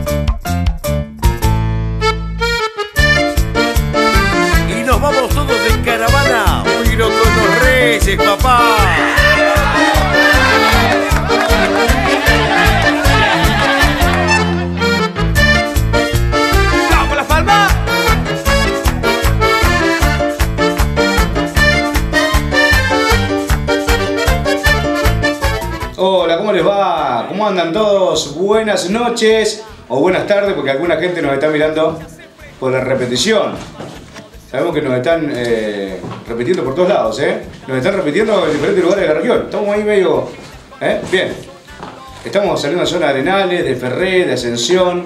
Y nos vamos todos en caravana, pero con los Reyes, papá. ¡Vamos, Las Palmas! Hola, ¿cómo les va? ¿Cómo andan todos? Buenas noches o buenas tardes, porque alguna gente nos está mirando por la repetición. Sabemos que nos están repitiendo por todos lados, ¿eh? Nos están repitiendo en diferentes lugares de la región. Estamos ahí medio... Bien. Estamos saliendo de la zona de Arenales, de Ferré, de Ascensión,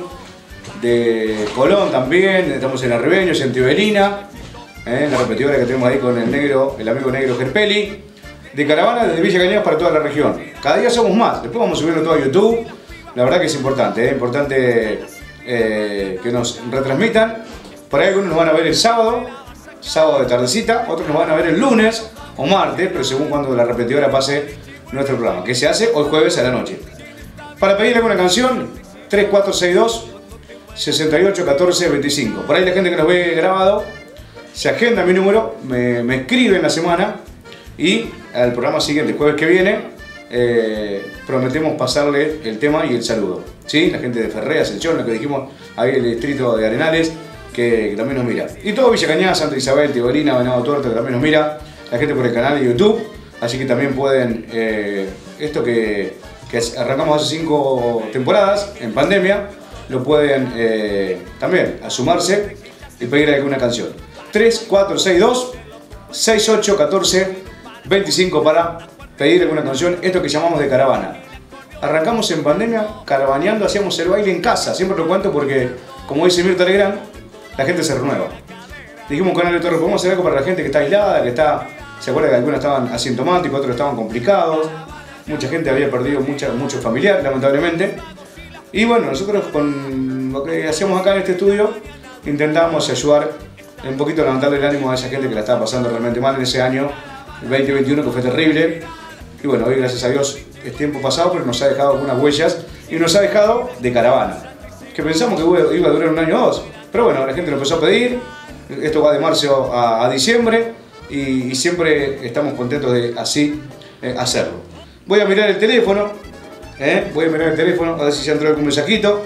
de Colón también. Estamos en Arribeños, en Tibelina, la repetidora que tenemos ahí con el negro, el amigo negro Gerpeli. De caravana desde Villa Cañas para toda la región. Cada día somos más. Después vamos a subirlo todo a YouTube. La verdad que es importante, importante que nos retransmitan. Por ahí algunos nos van a ver el sábado de tardecita, otros nos van a ver el lunes o martes, pero según cuando la repetidora pase nuestro programa, que se hace hoy jueves a la noche. Para pedir alguna canción, 3462 68 14 25. Por ahí la gente que nos ve grabado se agenda mi número, me escribe en la semana y al programa siguiente, jueves que viene, prometemos pasarle el tema y el saludo. ¿Sí? La gente de Ferré, Ascensión, lo que dijimos ahí, el distrito de Arenales, que también nos mira. Y todo Villa Cañas, Santa Isabel, Tibelina, Venado Tuerto, que también nos mira. La gente por el canal de YouTube. Así que también pueden, esto que arrancamos hace 5 temporadas en pandemia, lo pueden también sumarse y pedir alguna canción. 3462 68 14 25 para pedir alguna canción, esto que llamamos de caravana. Arrancamos en pandemia caravaneando, hacíamos el baile en casa, siempre lo cuento porque, como dice Mirta Legrand, la gente se renueva. Dijimos con Ale Torres, podemos hacer algo para la gente que está aislada, que está, se acuerda que algunos estaban asintomáticos, otros estaban complicados, mucha gente había perdido muchos familiares, lamentablemente. Y bueno, nosotros con lo que hacíamos acá en este estudio, intentábamos ayudar un poquito a levantarle el ánimo a esa gente que la estaba pasando realmente mal en ese año, el 2021, que fue terrible. Y bueno, hoy gracias a Dios es tiempo pasado, pero nos ha dejado algunas huellas y nos ha dejado de caravana, que pensamos que iba a durar un año o dos, pero bueno, la gente lo empezó a pedir. Esto va de marzo a diciembre y siempre estamos contentos de así hacerlo. Voy a mirar el teléfono, a ver si ya entró algún mensajito.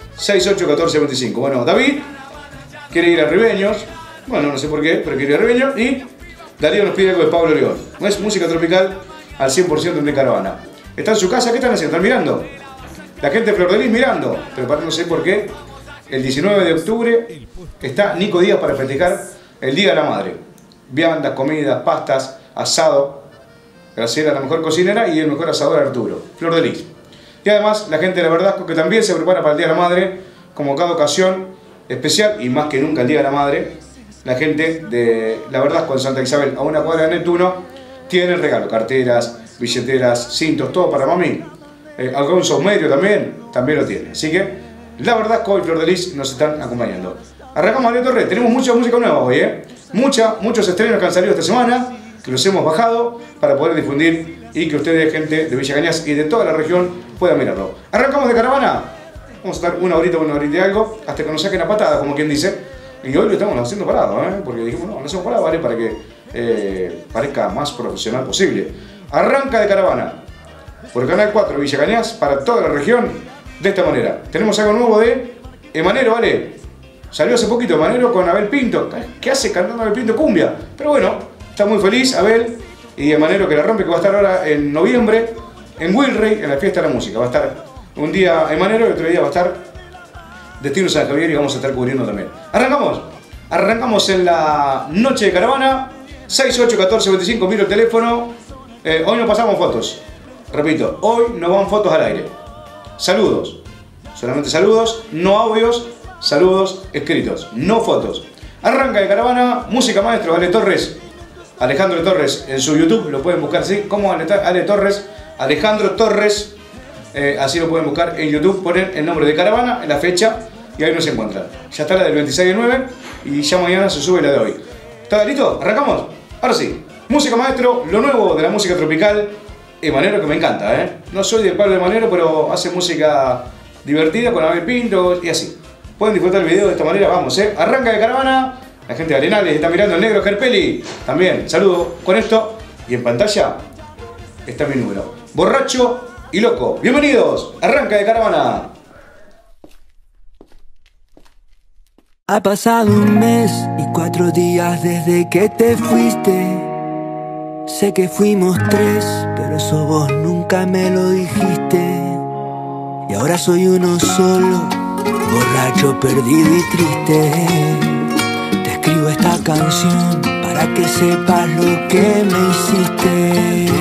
68 14 25. Bueno, David quiere ir a Ribeños, bueno, no sé por qué, pero quiere ir a Ribeños. Y Darío nos pide algo de Pablo León. No es música tropical al 100% de caravana. Está en su casa, ¿qué están haciendo? ¿Están mirando? La gente de Flor de Lis mirando, preparándose porque el 19 de octubre está Nico Díaz para festejar el Día de la Madre. Viandas, comidas, pastas, asado. Graciela, la mejor cocinera, y el mejor asador, Arturo. Flor de Lis. Y además la gente de la Verdasco, que también se prepara para el Día de la Madre, como cada ocasión especial, y más que nunca el Día de la Madre. La gente de la Verdasco en Santa Isabel, a una cuadra de Neptuno, tiene regalo, carteras, billeteras, cintos, todo para mami. Algún saumerio también lo tiene. Así que la Verdasco y Flor de Lis nos están acompañando. Arrancamos Ale Torres, tenemos mucha música nueva hoy, muchos estrenos que han salido esta semana, que los hemos bajado para poder difundir y que ustedes, gente de Villa Cañas y de toda la región, puedan mirarlo. Arrancamos de caravana, vamos a estar una horita y algo, hasta que nos saquen a patada, como quien dice. Y hoy lo estamos haciendo parado, porque dijimos, no hacemos parado, ¿vale? Para que parezca más profesional posible. Arranca de caravana, por Canal 4 Villa Cañas, para toda la región, de esta manera. Tenemos algo nuevo de Emanero, ¿vale? Salió hace poquito Emanero con Abel Pinto. ¿Qué hace cantando Abel Pinto? Cumbia. Pero bueno, está muy feliz Abel y Emanero, que la rompe, que va a estar ahora en noviembre en Wilrey, en la fiesta de la música. Va a estar un día Emanero y otro día va a estar Destino San Javier, y vamos a estar cubriendo también. Arrancamos en la noche de caravana. 68 14 25, miro el teléfono. Hoy no pasamos fotos. Repito, hoy no van fotos al aire. Saludos. Solamente saludos, no audios, saludos escritos, no fotos. Arranca de caravana, música maestro, Ale Torres. Alejandro Torres en su YouTube, lo pueden buscar así, como Ale Torres, Alejandro Torres. Así lo pueden buscar en YouTube, ponen el nombre de caravana, la fecha, y ahí nos encuentran. Ya está la del 26 de 9 y ya mañana se sube la de hoy. ¿Está listo? ¿Arrancamos? Ahora sí. Música maestro, lo nuevo de la música tropical. Emanero, que me encanta, No soy del palo de Emanero, pero hace música divertida con Abel Pinto y así. Pueden disfrutar el video de esta manera, vamos, Arranca de Caravana, la gente de Arenales está mirando, el negro Gerpeli, también, saludo con esto. Y en pantalla está mi número, borracho y loco. Bienvenidos, arranca de Caravana. Ha pasado un mes y 4 días desde que te fuiste. Sé que fuimos 3, pero eso vos nunca me lo dijiste. Y ahora soy uno solo, borracho, perdido y triste. Te escribo esta canción para que sepas lo que me hiciste.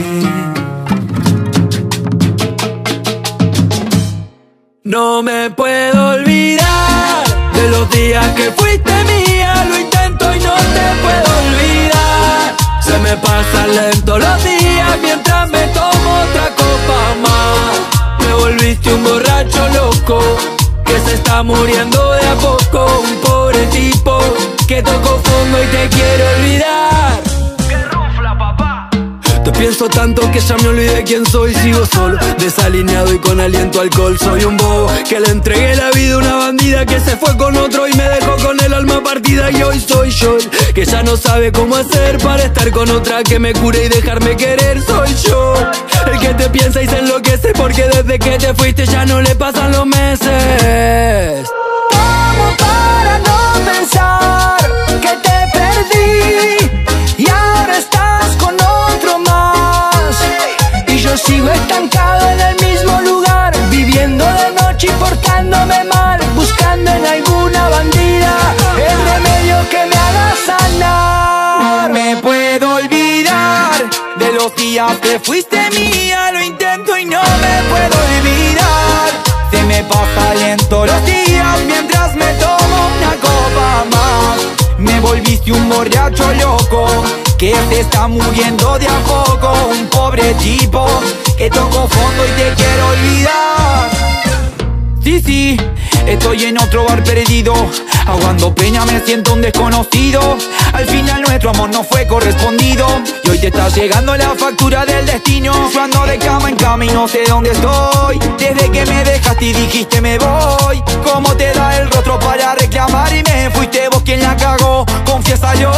No me puedo olvidar de los días que fuiste mía. Lo intento y no te puedo olvidar. Se me pasan lento los días mientras me tomo otra copa más. Me volviste un borracho loco que se está muriendo de a poco. Un pobre tipo que tocó fondo y te quiere olvidar. ¡Qué rufla, papá! Te pienso tanto que ya me olvidé quién soy. Sigo solo, desalineado y con aliento a alcohol. Soy un bobo que le entregué la vida a una bandida que se fue con otro y me dejó con el alma partida. Y hoy soy yo el que ya no sabe cómo hacer para estar con otra que me cure y dejarme querer. Soy yo el que te piensa y se enloquece porque desde que te fuiste ya no le pasan los meses. Como para no pensar que te perdí y ahora estás con otro más. Y yo sigo estancado en el mismo lugar, viviendo de noche y portándome mal, buscando en alguna bandida el remedio que me haga sanar. No me puedo olvidar de los días que fuiste mía. Lo intento y no me puedo olvidar. Se me pasa lento los días mientras me tomo una copa más. Me volviste un borracho loco que se está muriendo de a poco. Un pobre tipo que tocó fondo y te quiero olvidar. Sí, estoy en otro bar perdido, aguando peña me siento un desconocido. Al final nuestro amor no fue correspondido y hoy te está llegando la factura del destino. Yo ando de cama en cama y no sé dónde estoy. Desde que me dejaste y dijiste me voy. ¿Cómo te da el rostro para reclamar y me fuiste vos quien la cagó? Confiésalo.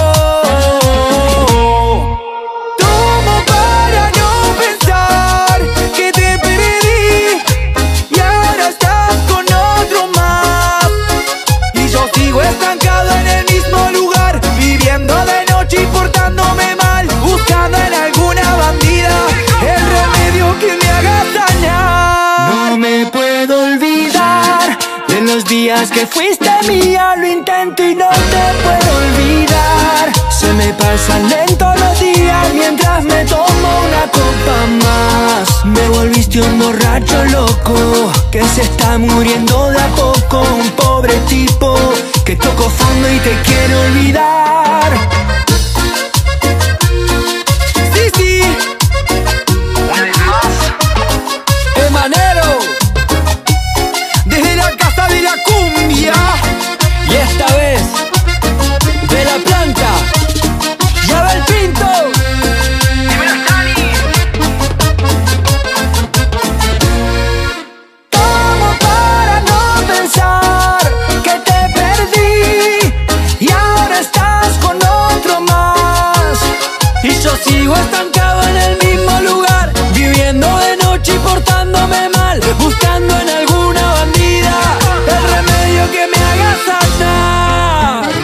Tomo para no pensar que te perdí y ahora estás con otro más. Y yo sigo estancado en el mismo lugar, viviendo de noche y portándome mal, buscando en alguna bandida el remedio que me haga dañar. No me puedo olvidar de los días que fuiste mía. Lo intento y no te puedo olvidar. Se me pasan lento los días mientras me tomo una copa más. Me volviste un borracho loco que se está muriendo de a poco. Un pobre tipo que tocó fondo y te quiere olvidar. Sí, una vez más Emanero desde la casa de la cumbia. Y esta vez de la planta y Abel Pinto. Tomo para no pensar que te perdí y ahora estás con otro más. Y yo sigo estancado en el mismo lugar, viviendo de noche y portándome mal, buscando en alguna bandida el remedio que me haga sanar.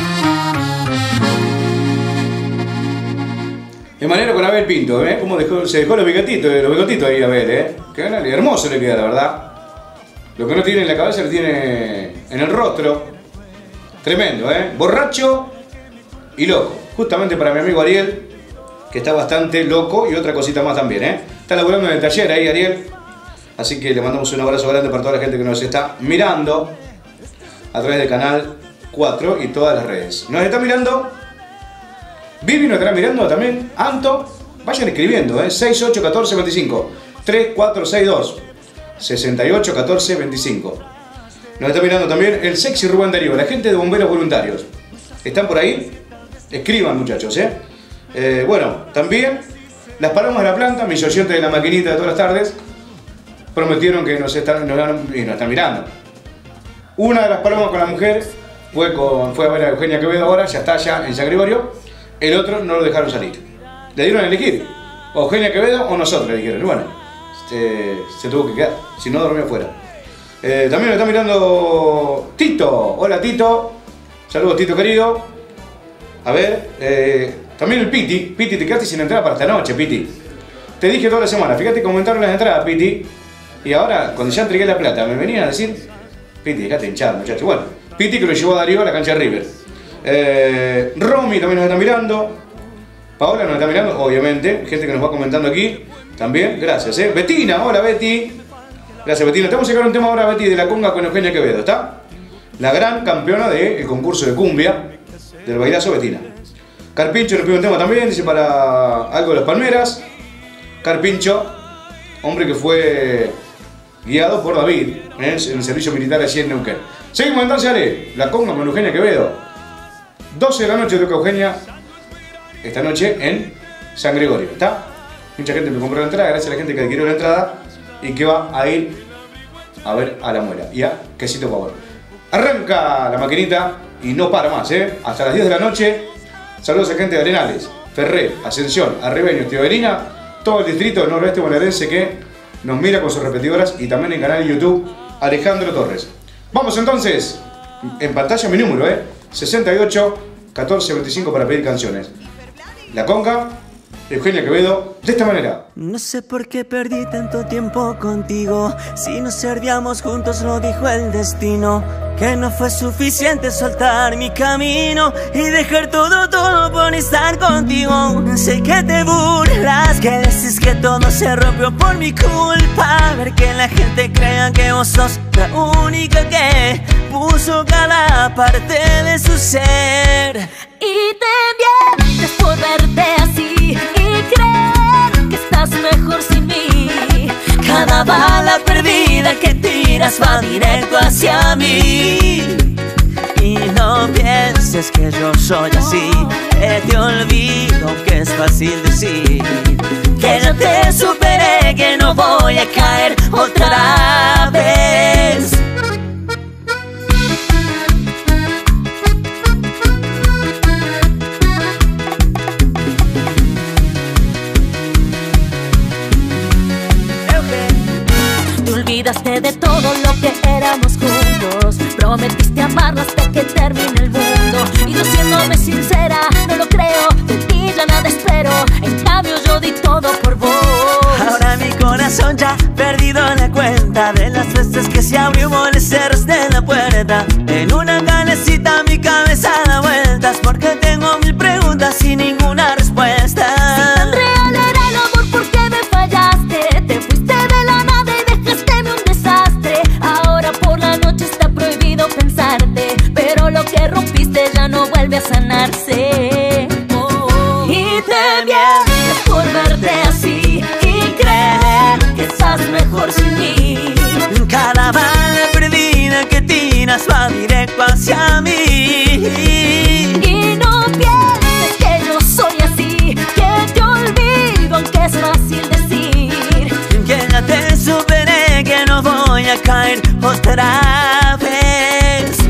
De manera con Abel Pinto, Cómo se dejó los bigotitos ahí Abel, Qué hermoso le queda, la verdad. Lo que no tiene en la cabeza lo tiene en el rostro. Tremendo, Borracho y loco. Justamente para mi amigo Ariel, que está bastante loco y otra cosita más también, Está laburando en el taller ahí Ariel. Así que le mandamos un abrazo grande para toda la gente que nos está mirando a través del canal 4 y todas las redes. Nos está mirando Vivi, nos estará mirando también Anto. Vayan escribiendo, 681425 3462 681425. Nos está mirando también el sexy Rubén Darío, la gente de bomberos voluntarios. ¿Están por ahí? Escriban, muchachos, bueno, también las palomas de la planta, mis oyentes de la maquinita de todas las tardes. prometieron que nos están mirando. Una de las palomas con la mujer fue a ver a Eugenia Quevedo ahora, ya está allá en San Gregorio. El otro no lo dejaron salir. Le dieron a elegir, o Eugenia Quevedo o nosotros, le dijeron. Y bueno, se tuvo que quedar, si no dormía afuera. También nos está mirando Tito. Hola Tito. Saludos Tito querido. A ver, también el Piti. Piti, te quedaste sin entrada para esta noche, Piti. Te dije toda la semana, fíjate que aumentaron las entradas, Piti. Y ahora, cuando ya entregué la plata, me venían a decir, Piti, dejate hinchar, muchacho. Bueno, Piti que lo llevó a Darío a la cancha de River. Romy también nos está mirando. Paola nos está mirando, obviamente. Gente que nos va comentando aquí. También, gracias, Betina, hola Betty. Gracias, Betina. Te vamos a sacar un tema ahora, Betty, de la conga con Eugenia Quevedo, ¿está? La gran campeona del concurso de cumbia del bailazo, Betina. Carpincho nos pide un tema también, dice para algo de las palmeras. Carpincho, hombre que fue guiado por David en el servicio militar allí en Neuquén. Seguimos entonces, Ale, la conga con Eugenia Quevedo. 12 de la noche toca Eugenia esta noche en San Gregorio, ¿está? Mucha gente me compró la entrada, gracias a la gente que adquirió la entrada y que va a ir a ver a la muela y a Quesito Power. Arranca la maquinita y no para más, hasta las 10 de la noche. Saludos a gente de Arenales, Ferré, Ascensión, Arribeños, Teoderina, todo el distrito del noroeste bonaerense que nos mira con sus repetidoras y también en canal de YouTube Alejandro Torres. Vamos entonces, en pantalla mi número, 68 14 25 para pedir canciones. La conga, Eugenia Quevedo, de esta manera. No sé por qué perdí tanto tiempo contigo. Si nos servíamos juntos, lo dijo el destino. Que no fue suficiente soltar mi camino y dejar todo por estar contigo. Sé que te burlas, que dices que todo se rompió por mi culpa. Ver que la gente crea que vos sos la única que puso cada parte de su ser. Y te mientes por verte así y creer que estás mejor sin mí. Cada bala perdida que tiras va directo hacia mí. Y no pienses que yo soy así, que te olvido, que es fácil decir. Que ya te superé, que no voy a caer otra vez. Olvidaste de todo lo que éramos juntos. Prometiste amarnos hasta que termine el mundo. Y yo siéndome sincera, no lo creo. De ti ya nada espero. En cambio yo di todo por vos. Ahora mi corazón ya ha perdido la cuenta de las veces que se abrió y le cerraste la puerta. En una calecita mi cabeza da vueltas, porque tengo mil preguntas y ninguna respuesta. Si tan real era el amor, ¿por qué me fallaste? Te fuiste de la nada y dejaste un desastre. Ahora por la noche está prohibido pensarte, pero lo que rompiste ya no vuelve a sanarse. Y te mientes por verte así y creer que estás mejor sin mí. Cada bala perdida que tiras va directo hacia mí. Y no pienses que yo soy así, que te olvido aunque es fácil decir. Que ya te superé, que no voy a caer otra vez.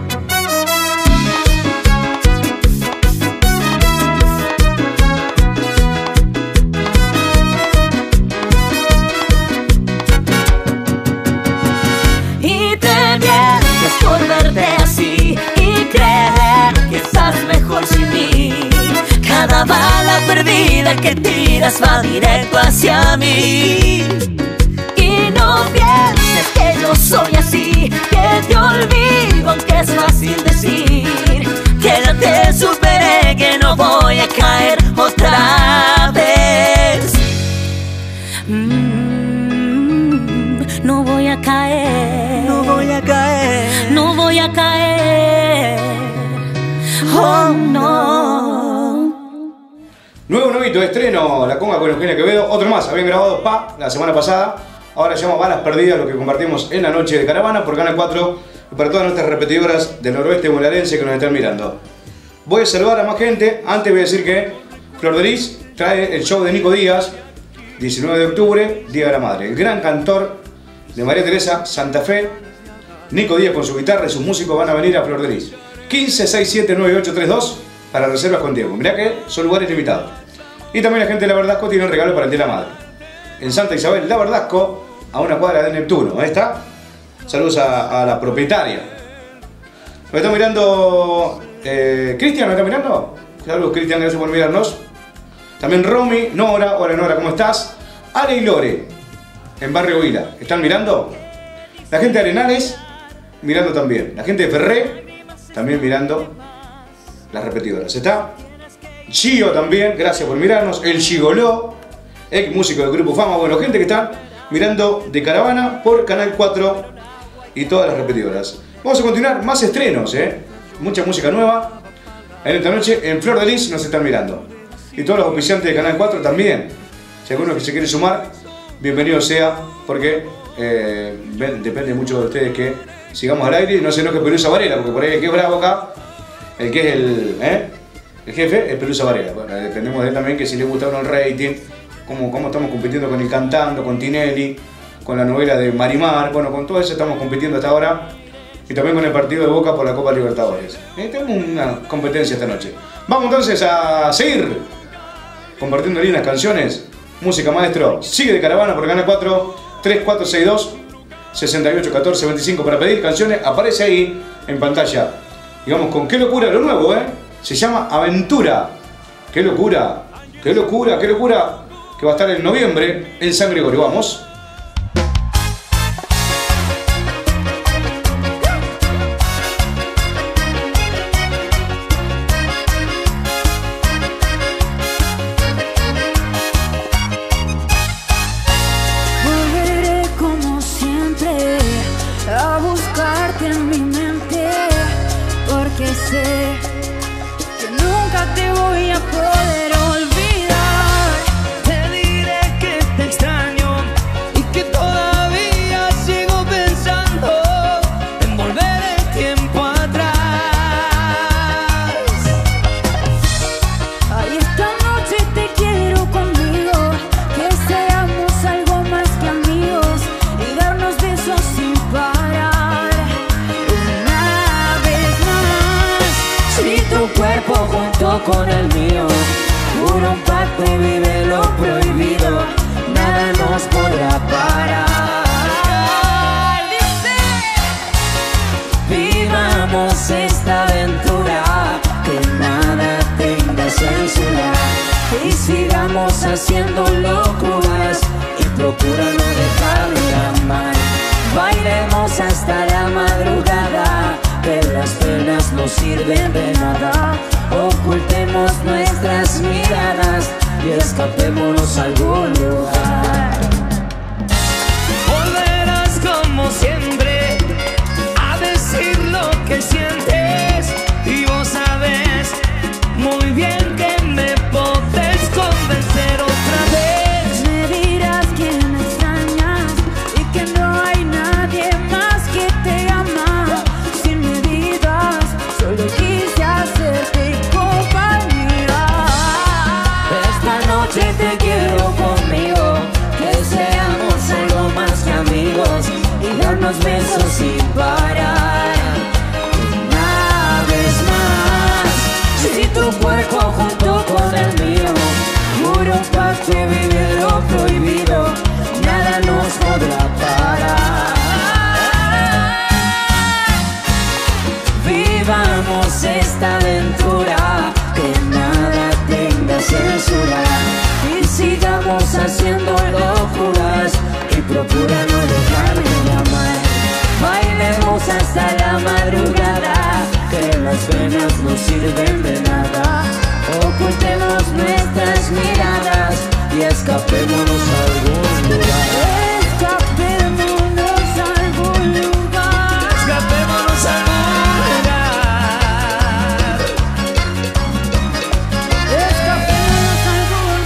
Y te mientes por verte así y creer que estás mejor sin mí. Cada bala perdida que tiras va directo hacia mí. Y no pienses que yo soy así, que te olvido aunque es fácil decir. Que ya te superé, que no voy a caer otra vez. No voy a caer. No voy a caer. No voy a caer. Oh no. Nuevo novito de estreno, la conga con Eugenia Quevedo. Otro más, habían grabado la semana pasada. Ahora se llama Balas Perdidas, lo que compartimos en la noche de Caravana por Canal 4 y para todas nuestras repetidoras del noroeste bonaerense que nos están mirando. Voy a saludar a más gente. Antes voy a decir que Flor de Lis trae el show de Nico Díaz, 19 de octubre, Día de la Madre. El gran cantor de María Teresa, Santa Fe. Nico Díaz con su guitarra y sus músicos van a venir a Flor de Lis. 15679832 para reservas con Diego. Mirá que son lugares limitados. Y también la gente de La Verdasco tiene un regalo para el Día de la Madre. En Santa Isabel, La Verdasco, a una cuadra de Neptuno. Ahí está. Saludos a la propietaria. Me está mirando Cristian, ¿me está mirando? Saludos Cristian, gracias por mirarnos. También Romy, Nora, hola Nora, ¿cómo estás? Ale y Lore, en Barrio Vila, ¿están mirando? La gente de Arenales, mirando también. La gente de Ferré, también mirando las repetidoras. ¿Está? Gio también, gracias por mirarnos. El Gigoló, ex músico del Grupo Fama. Bueno, gente que está mirando de Caravana por Canal 4 y todas las repetidoras. Vamos a continuar, más estrenos, mucha música nueva. En esta noche en Flor de Lis nos están mirando. Y todos los auspiciantes de Canal 4 también. Si alguno que se quiere sumar, bienvenido sea, porque depende mucho de ustedes que sigamos al aire y no se enoje Pelusa Varela, porque por ahí el que es bravo acá, el que es el jefe, es Pelusa Varela. Bueno, dependemos de él también, que si le gusta uno el rating, cómo estamos compitiendo con el Cantando, con Tinelli, con la novela de Marimar, bueno, con todo eso estamos compitiendo hasta ahora. Y también con el partido de Boca por la Copa Libertadores. Tenemos una competencia esta noche. Vamos entonces a seguir compartiendo lindas canciones. Música maestro, sigue de Caravana por Canal 4, 3462 681425 para pedir canciones. Aparece ahí en pantalla. Y vamos con Qué Locura, lo nuevo, se llama Aventura. Qué locura, qué locura, qué locura. Que va a estar en noviembre en San Gregorio. Vamos. Con el mío, juro un pacto y vive lo prohibido, nada nos podrá parar. Vivamos esta aventura, que nada tenga censura, y sigamos haciendo locuras y procura no dejar de amar. Bailemos hasta la madrugada, que las penas no sirven de nada. Ocultemos nuestras miradas y escapémonos a algún lugar. Volverás como siempre a decir lo que sientes, y vos sabes muy bien que me podés convencer otra vez. Me dirás que me extrañas y que no hay nadie más que te ama. Sin medidas, solo quise hacerte compañía. Esta noche te quiero conmigo, que seamos algo más que amigos y darnos besos sin parar. Una vez más, si tu cuerpo junto con el mío, juro un pacto y vive lo prohibido, nada nos podrá parar. Vivamos esta aventura, que nada tenga censura, y sigamos haciendo locuras y procura no dejar de amar. Bailemos hasta la madrugada, que las penas no sirven de nada. Ocultemos nuestras miradas y escapémonos a algún lugar. Escapémonos a algún lugar. Escapémonos a algún lugar. Escapémonos a algún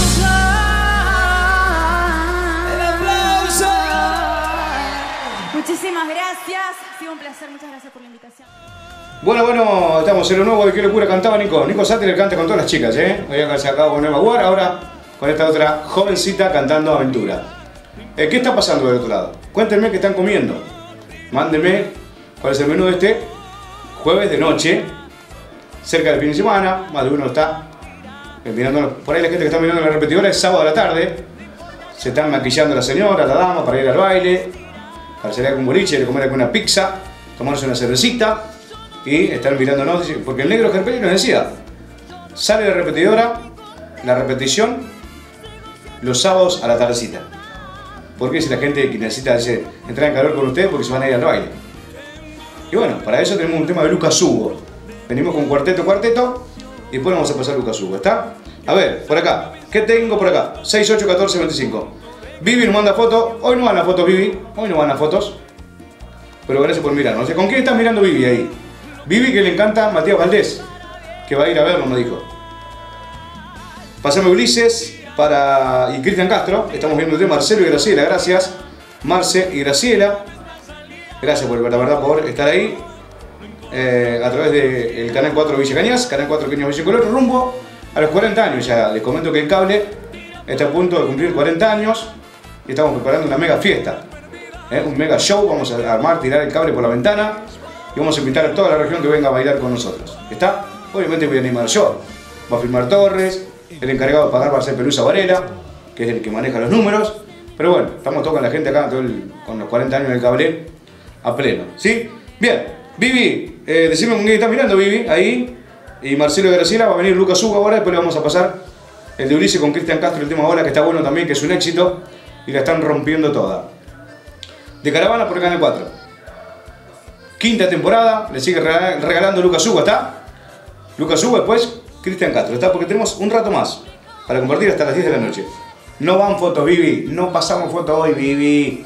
lugar. El aplauso. Muchísimas gracias. Ha sido un placer. Muchas gracias por la invitación. Bueno, estamos en lo nuevo de Qué Locura cantaba Nico. Nico Sáter canta con todas las chicas, Había sacado con Nueva Guar, ahora con esta otra jovencita cantando Aventura. ¿Qué está pasando del otro lado? Cuéntenme qué están comiendo. Mándenme cuál es el menú de este jueves de noche, cerca del fin de semana. Más de uno está mirando. Por ahí la gente que está mirando en la repetidora es sábado a la tarde. Se están maquillando la señora, la dama, para ir al baile, para salir con un boliche, de comer alguna pizza, tomarse una cervecita y están mirándonos. Porque el negro Gerpelli nos decía, sale de repetidora, la repetición, los sábados a la tardecita. Porque si la gente que necesita entrar en calor con ustedes porque se van a ir al baile. Y bueno, para eso tenemos un tema de Lucas Hugo. Venimos con cuarteto y después vamos a pasar a Lucas Hugo, ¿está? A ver, por acá, ¿qué tengo por acá? 681425. Vivi nos manda fotos. Hoy no van las fotos, Vivi. Hoy no van las fotos. Pero gracias por mirarnos. ¿Con quién está mirando Vivi ahí? Vivi que le encanta Matías Valdés, que va a ir a vernos, me dijo. Pasame Ulises y Cristian Castro. Estamos viendo el tema Marcelo y Graciela. Gracias, Marce y Graciela. Gracias por, la verdad, por estar ahí. A través del Canal 4 Villa Cañas, Canal 4 Cañas Villa Color, rumbo a los 40 años. Ya les comento que el cable está a punto de cumplir 40 años y estamos preparando una mega fiesta. Un mega show. Vamos a armar, tirar el cable por la ventana y vamos a invitar a toda la región que venga a bailar con nosotros. ¿Está? Obviamente voy a animar yo. Va a firmar Torres. El encargado de pagar va a ser Pelusa Varela, que es el que maneja los números. Pero bueno, estamos todos con la gente acá, con los 40 años del cable a pleno. ¿Sí? Bien, Vivi, decime con quién estás mirando, Vivi, ahí. Y Marcelo y Graciela, va a venir Lucas Hugo ahora, después le vamos a pasar el de Ulises con Cristian Castro, el tema ahora, que está bueno también, que es un éxito, y la están rompiendo toda. De Caravana por Canal 4. Quinta temporada, le sigue regalando Lucas Hugo, ¿está? Lucas Hugo, después Cristian Castro, ¿está? Porque tenemos un rato más para compartir hasta las 10 de la noche. No van fotos, Vivi, no pasamos fotos hoy, Vivi.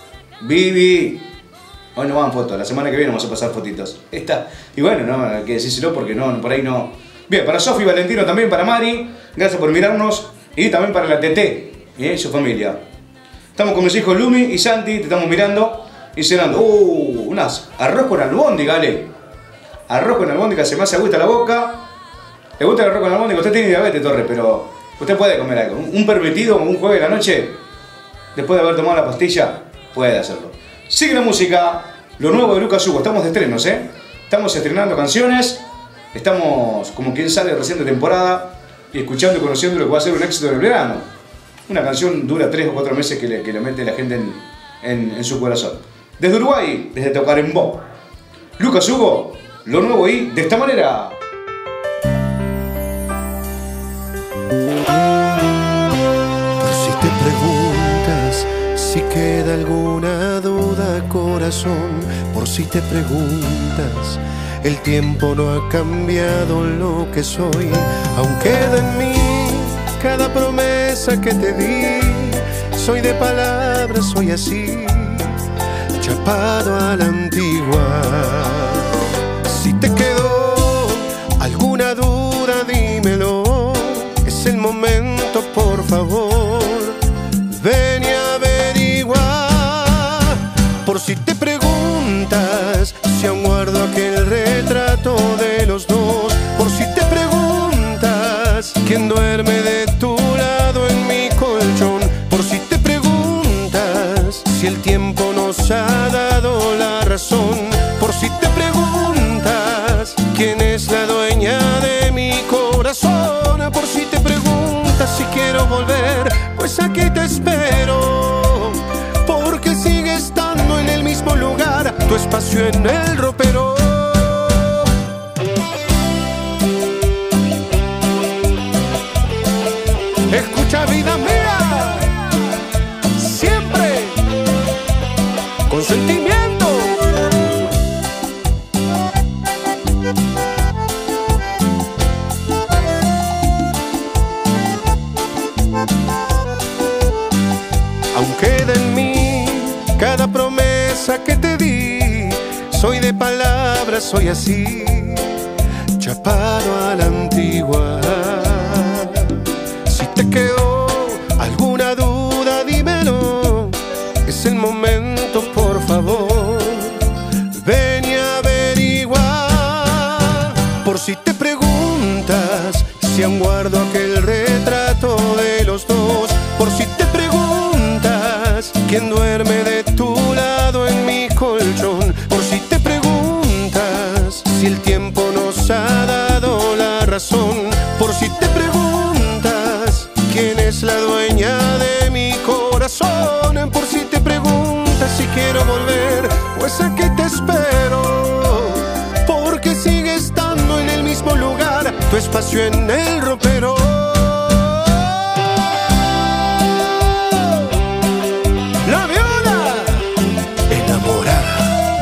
Vivi. Hoy no van fotos, la semana que viene vamos a pasar fotitos. Esta. Y bueno, no hay que decírselo porque no, por ahí no. Bien, para Sofi, Valentino también, para Mari, gracias por mirarnos. Y también para la TT y su familia. Estamos con mis hijos Lumi y Santi, te estamos mirando y cenando. Unas arroz con albóndiga, Ale. Arroz con albóndiga, se me hace agüita la boca. ¿Le gusta el arroz con albóndiga? Usted tiene diabetes, Torres, pero usted puede comer algo. Un permitido, un jueves de la noche, después de haber tomado la pastilla, puede hacerlo. Sigue la música, lo nuevo de Lucas Hugo. Estamos de estrenos, Estamos estrenando canciones. Estamos como quien sale recién de temporada y escuchando y conociendo lo que va a ser un éxito del verano. Una canción dura 3 o 4 meses que le mete la gente en su corazón. Desde Uruguay, desde Tacuarembó. Lucas Hugo, lo nuevo ahí, de esta manera. Por si te preguntas si queda alguna duda, corazón, por si te preguntas, el tiempo no ha cambiado lo que soy, aún queda en mí cada promesa que te di. Soy de palabras, soy así, chapado a la antigua. Si te quedó alguna duda, dímelo, es el momento, por favor, ven y averigua. Por si te preguntas si aún guardo aquel retrato de los dos, por si te preguntas quién duerme de tu lado en mi colchón, por si te preguntas si el tiempo nos ha dado la razón, por si te preguntas quién es la dueña de mi corazón, por si te preguntas si quiero volver, pues aquí te espero, porque sigue estando en el mismo lugar tu espacio en el ropero. Escucha, vida mía, siempre con sentimiento. Aún queda en mí cada promesa que te di. Soy de palabras, soy así, chapado a la antigua. Si te quedó alguna duda, dímelo, es el momento, por favor, ven y averigua. Por si te preguntas si aún guardo aquel retrato de los dos, por si te preguntas quien duerme de tu lado en mi colchón. Por si te preguntas si el tiempo nos ha dado la razón. Por si te preguntas quién es la dueña de mi corazón. Por si te preguntas si quiero volver, pues aquí te espero. Porque sigue estando en el mismo lugar, tu espacio en el ropero. La Viola, enamorada.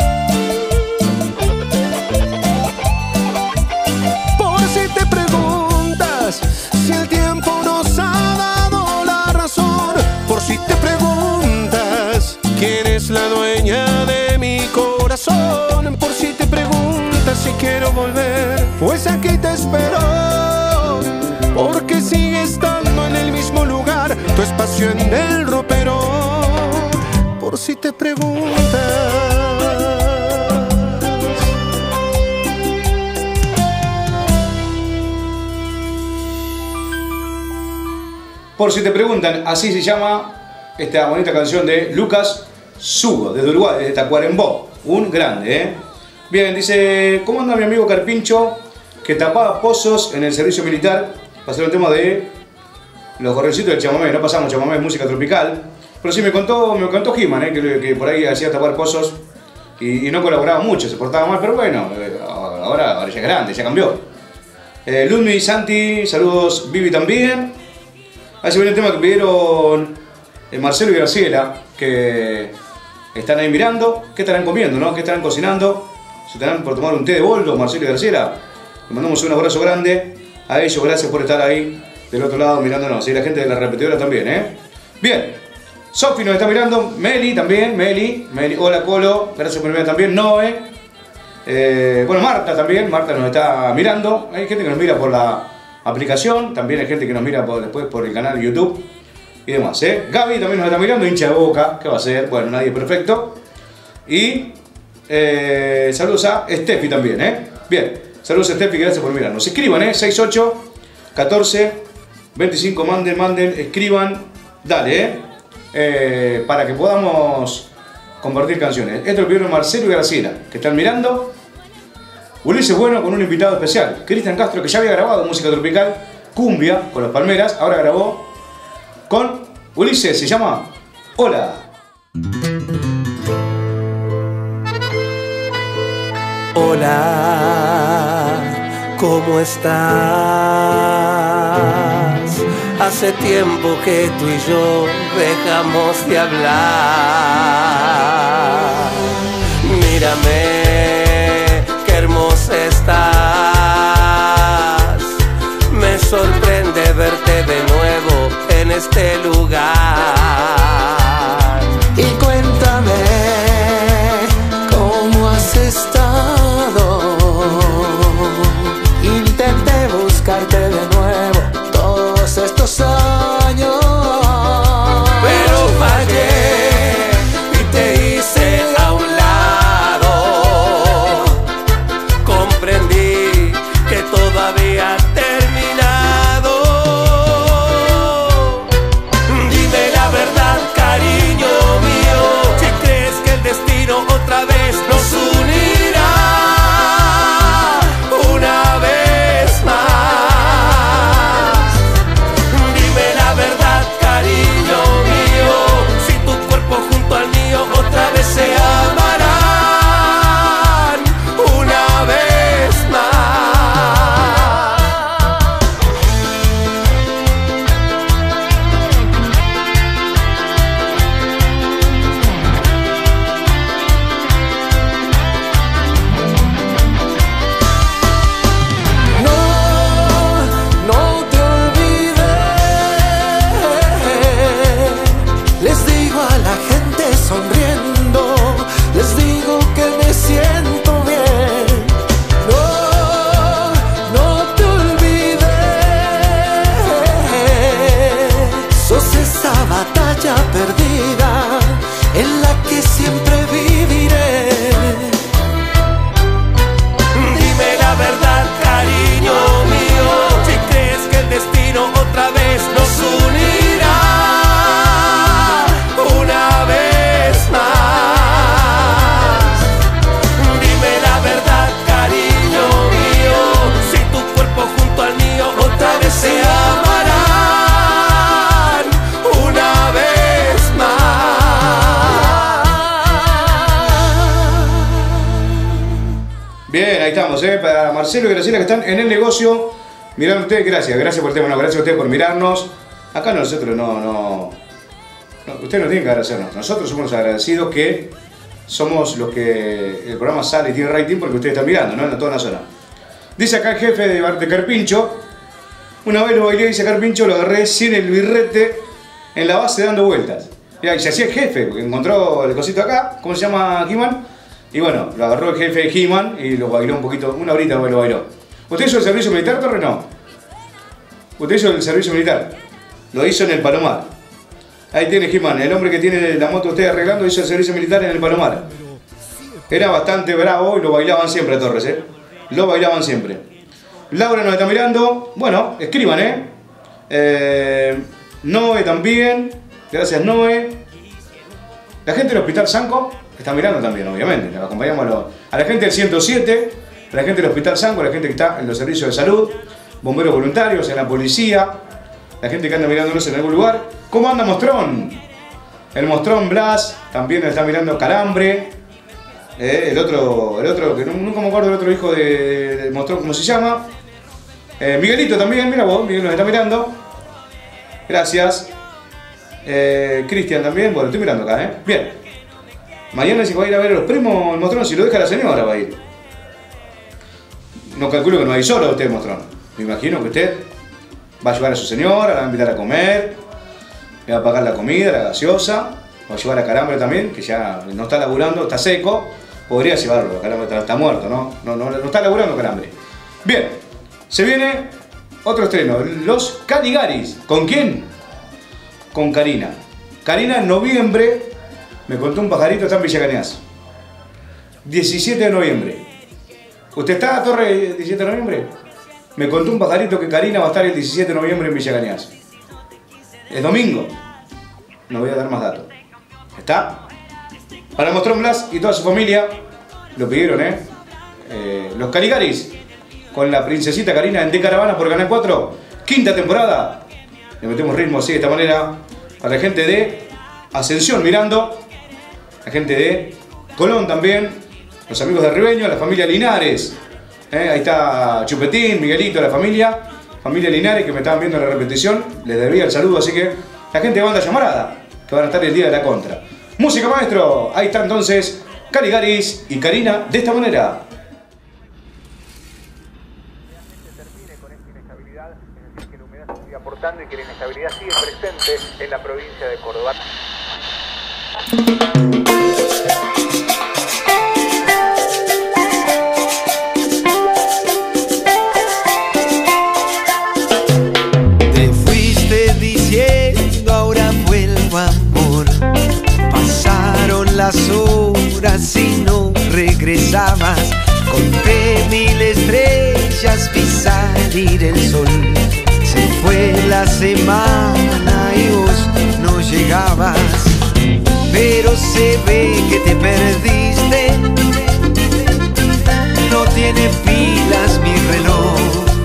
Por si te preguntas si el tiempo nos ha dado la razón. Por si te preguntas quién es la dueña de mi corazón. Por si te preguntas si quiero volver, pues aquí te espero. Porque sigue estando en el mismo lugar, tu espacio en el ropero. Por si te preguntas. Por si te preguntan, así se llama esta bonita canción de Lucas Sugo, desde Uruguay, desde Tacuarembó. Un grande, ¿eh? Bien, dice, ¿cómo anda mi amigo Carpincho? Que tapaba pozos en el servicio militar. Pasaron el tema de los correcitos del chamamé. No pasamos chamamé, música tropical. Pero sí me contó He-Man, que por ahí hacía tapar pozos y no colaboraba mucho, se portaba mal, pero bueno, ahora ya es grande, ya cambió. Ludmi, Santi, saludos, Vivi también. Ahí se viene el tema que pidieron Marcelo y Graciela, que están ahí mirando. ¿Qué estarán comiendo, no? ¿Qué estarán cocinando? ¿Se estarán por tomar un té de boldo, Marcelo y Graciela? Les mandamos un abrazo grande a ellos, gracias por estar ahí del otro lado mirándonos. Y la gente de la repetidora también, ¿eh? Bien. Sofi nos está mirando, Meli también, Meli, hola Colo, gracias por mirar también, Noé, bueno Marta también, Marta nos está mirando, hay gente que nos mira por la aplicación, también hay gente que nos mira después por el canal de YouTube y demás, Gaby también nos está mirando, hincha de Boca, ¿qué va a ser? Bueno, nadie perfecto, y saludos a Steffi también, bien, saludos a Steffi, gracias por mirarnos, escriban, 68 14 25, manden, escriban, dale, para que podamos compartir canciones. Esto lo pidieron Marcelo y Graciela, que están mirando. Ulises Bueno con un invitado especial, Cristian Castro, que ya había grabado música tropical, cumbia, con los Palmeras, ahora grabó con Ulises, se llama Hola. Hola, ¿cómo estás? Hace tiempo que tú y yo dejamos de hablar. Mírame, qué hermosa estás. Me sorprende verte de nuevo en este lugar. Y cuéntame, ¿cómo has estado? Intenté buscarte de nuevo todos estos años, pero fallé y te hice a un lado. Comprendí que todo había terminado. Dime la verdad, cariño mío, si crees que el destino otra vez nos unirá una vez más. Dime la verdad, cariño mío, si tu cuerpo junto al mío otra vez se amarán una vez más. No te olvides. Les digo a la gente sonriendo, les digo que me siento bien. No te olvides. Sos esa batalla perdida en la que siempre viviré. Dime la verdad, cariño mío, si crees que el destino otra vez nos unirá una vez Bien, ahí estamos, para Marcelo y Graciela que están en el negocio. Mirando ustedes, gracias por el tema, no, gracias a ustedes por mirarnos. Acá nosotros no, ustedes no tienen que agradecernos. Nosotros somos los agradecidos que somos los que el programa sale y tiene rating porque ustedes están mirando, ¿no? En toda la zona. Dice acá el jefe de Carpincho. Una vez lo bailé, dice Carpincho, lo agarré sin el birrete en la base dando vueltas. Y se hacía el jefe, porque encontró el cosito acá, ¿cómo se llama, He-Man? Y bueno, lo agarró el jefe de He-Man y lo bailó un poquito, una horita lo bailó. ¿Usted hizo el servicio militar, Torre? No. ¿Usted hizo el servicio militar? Lo hizo en el Palomar. Ahí tiene He-Man, el hombre que tiene la moto usted arreglando, hizo el servicio militar en el Palomar. Era bastante bravo y lo bailaban siempre, Torres, Lo bailaban siempre. Laura nos está mirando. Bueno, escriban, Noé también. Gracias, Noé. La gente del Hospital Sanco está mirando también, obviamente. Le acompañamos a la gente del 107, a la gente del Hospital Sanco, a la gente que está en los servicios de salud, bomberos voluntarios, en la policía, la gente que anda mirándonos en algún lugar. ¿Cómo anda Mostrón? El Mostrón Blas, también está mirando Calambre. El otro que nunca me acuerdo del otro hijo de Mostrón, ¿cómo se llama? Miguelito también, mira vos, Miguel nos está mirando. Gracias. Cristian también, bueno, estoy mirando acá, Bien. Mañana se va a ir a ver a los primos el Mostrón, si lo deja la señora va a ir. No calculo que no va a ir solo usted, Mostrón. Me imagino que usted va a llevar a su señora, la va a invitar a comer, le va a pagar la comida, la gaseosa, va a llevar a Calambre también, que ya no está laburando, está seco. Podría llevarlo, Calambre está muerto, ¿no? No está laburando Calambre. Bien, se viene otro estreno, Los Caligaris. ¿Con quién? Con Karina. Karina en noviembre, me contó un pajarito, está en Villa Cañas. 17 de noviembre. ¿Usted está, Torre, 17 de noviembre? Me contó un pajarito que Karina va a estar el 17 de noviembre en Villa Cañas. Es domingo. No voy a dar más datos. ¿Está? Para Mostrón Blas y toda su familia, lo pidieron, Los Caligaris, con la princesita Karina en De Caravana por Canal 4, quinta temporada. Le metemos ritmo así de esta manera. Para la gente de Ascensión mirando, la gente de Colón también, los amigos de Ribeño, la familia Linares. Ahí está Chupetín, Miguelito, la familia Linares que me estaban viendo en la repetición. Les debía el saludo, así que la gente de Banda Llamarada, que van a estar el día de la contra. Música, maestro. Ahí está entonces Caligaris y Karina de esta manera. Aportando y que la inestabilidad sigue presente en la provincia de Córdoba. Te fuiste diciendo ahora vuelvo amor. Pasaron las horas y no regresabas. Conté 1000 estrellas, vi salir el sol. Se fue la semana y vos no llegabas, pero se ve que te perdiste. No tiene pilas mi reloj.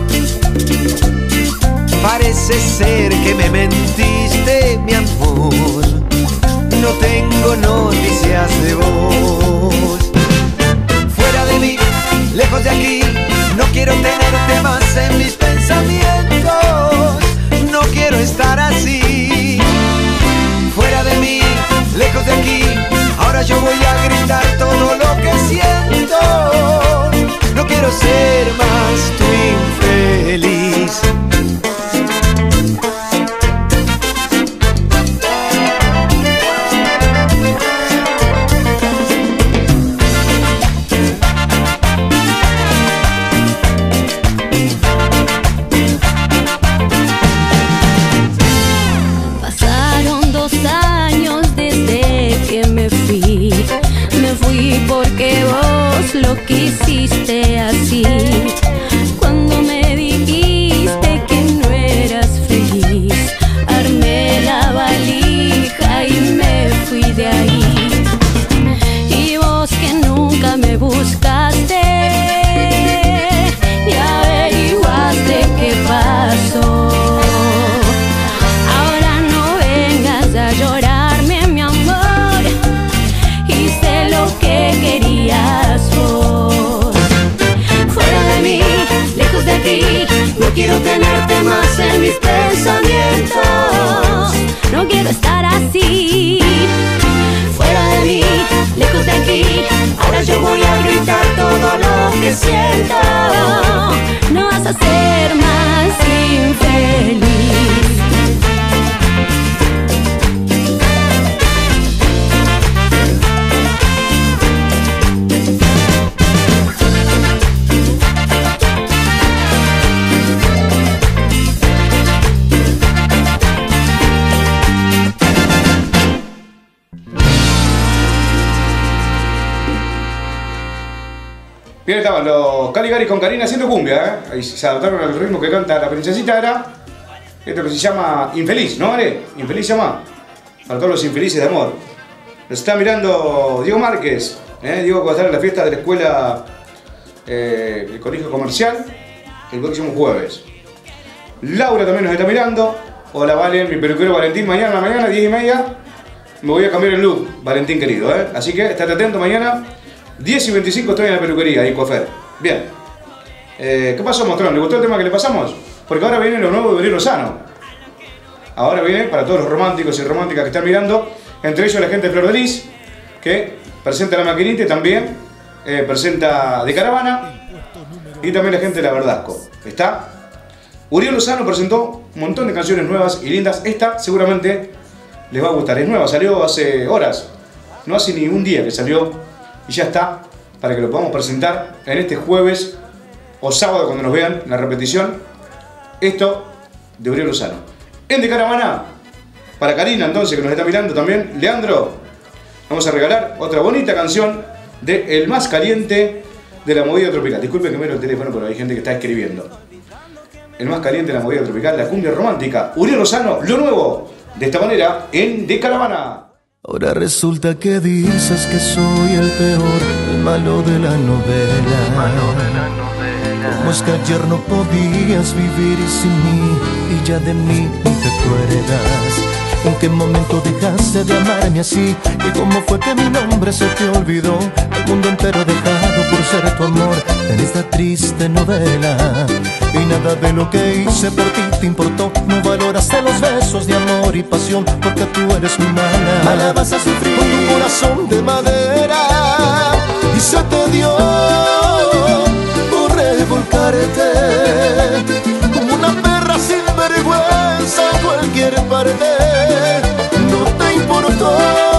Parece ser que me mentiste, mi amor. No tengo noticias de vos. Fuera de mí, lejos de aquí, no quiero tenerte más en mis pensamientos. No quiero estar así. Fuera de mí, lejos de aquí, ahora yo voy a gritar todo lo que siento. No quiero ser más tu infeliz. Porque vos lo quisiste así. Cuando me dijiste que no eras feliz, armé la valija y me fui de ahí. Y vos que nunca me buscaste y averiguaste qué pasó. Ahora no vengas a llorarme, mi amor. Hice lo que querías vos. que siento, no vas a ser más infeliz. Bien, estaban los Caligaris con Karina haciendo cumbia, ¿eh? Ahí se adaptaron al ritmo que canta la princesita. Era esto que se llama Infeliz, ¿no, vale? Infeliz se llama. Para todos los infelices de amor. Nos está mirando Diego Márquez, Diego que va a estar en la fiesta de la escuela, el colegio comercial, el próximo jueves. Laura también nos está mirando. Hola, Valen, mi peluquero Valentín, mañana en la mañana, 10:30. Me voy a cambiar el look, Valentín querido, ¿eh? Así que estate atento mañana. 10:25 estoy en la peluquería, ahí, coafer. Bien. ¿Qué pasó, Mostrón? ¿Le gustó el tema que le pasamos? Porque ahora viene lo nuevo de Uriel Lozano. Ahora viene para todos los románticos y románticas que están mirando, entre ellos la gente de Flor de Lis, que presenta La Maquinita y también presenta De Caravana, y también la gente de La Verdasco. ¿Está? Uriel Lozano presentó un montón de canciones nuevas y lindas. Esta seguramente les va a gustar. Es nueva, salió hace horas. No hace ni un día que salió. Y ya está, para que lo podamos presentar en este jueves o sábado cuando nos vean la repetición. Esto de Uriel Lozano. En De Caravana, para Karina entonces que nos está mirando también, Leandro, vamos a regalar otra bonita canción de El Más Caliente de la Movida Tropical. Disculpen que miro el teléfono, pero hay gente que está escribiendo. El Más Caliente de la Movida Tropical, la cumbia romántica. Uriel Lozano, lo nuevo, de esta manera, en De Caravana. Ahora resulta que dices que soy el peor, el malo de la novela. Como es que ayer no podías vivir sin mí y ya de mí ni te acuerdas. ¿En qué momento dejaste de amarme así? ¿Y cómo fue que mi nombre se te olvidó? El mundo entero dejado por ser tu amor en esta triste novela. Y nada de lo que hice por ti te importó. No valoraste los besos de amor y pasión, porque tú eres muy mala. Mala vas a sufrir con tu corazón de madera. Y se te dio por revolcarte como una perra sin vergüenza en cualquier parte. No te importó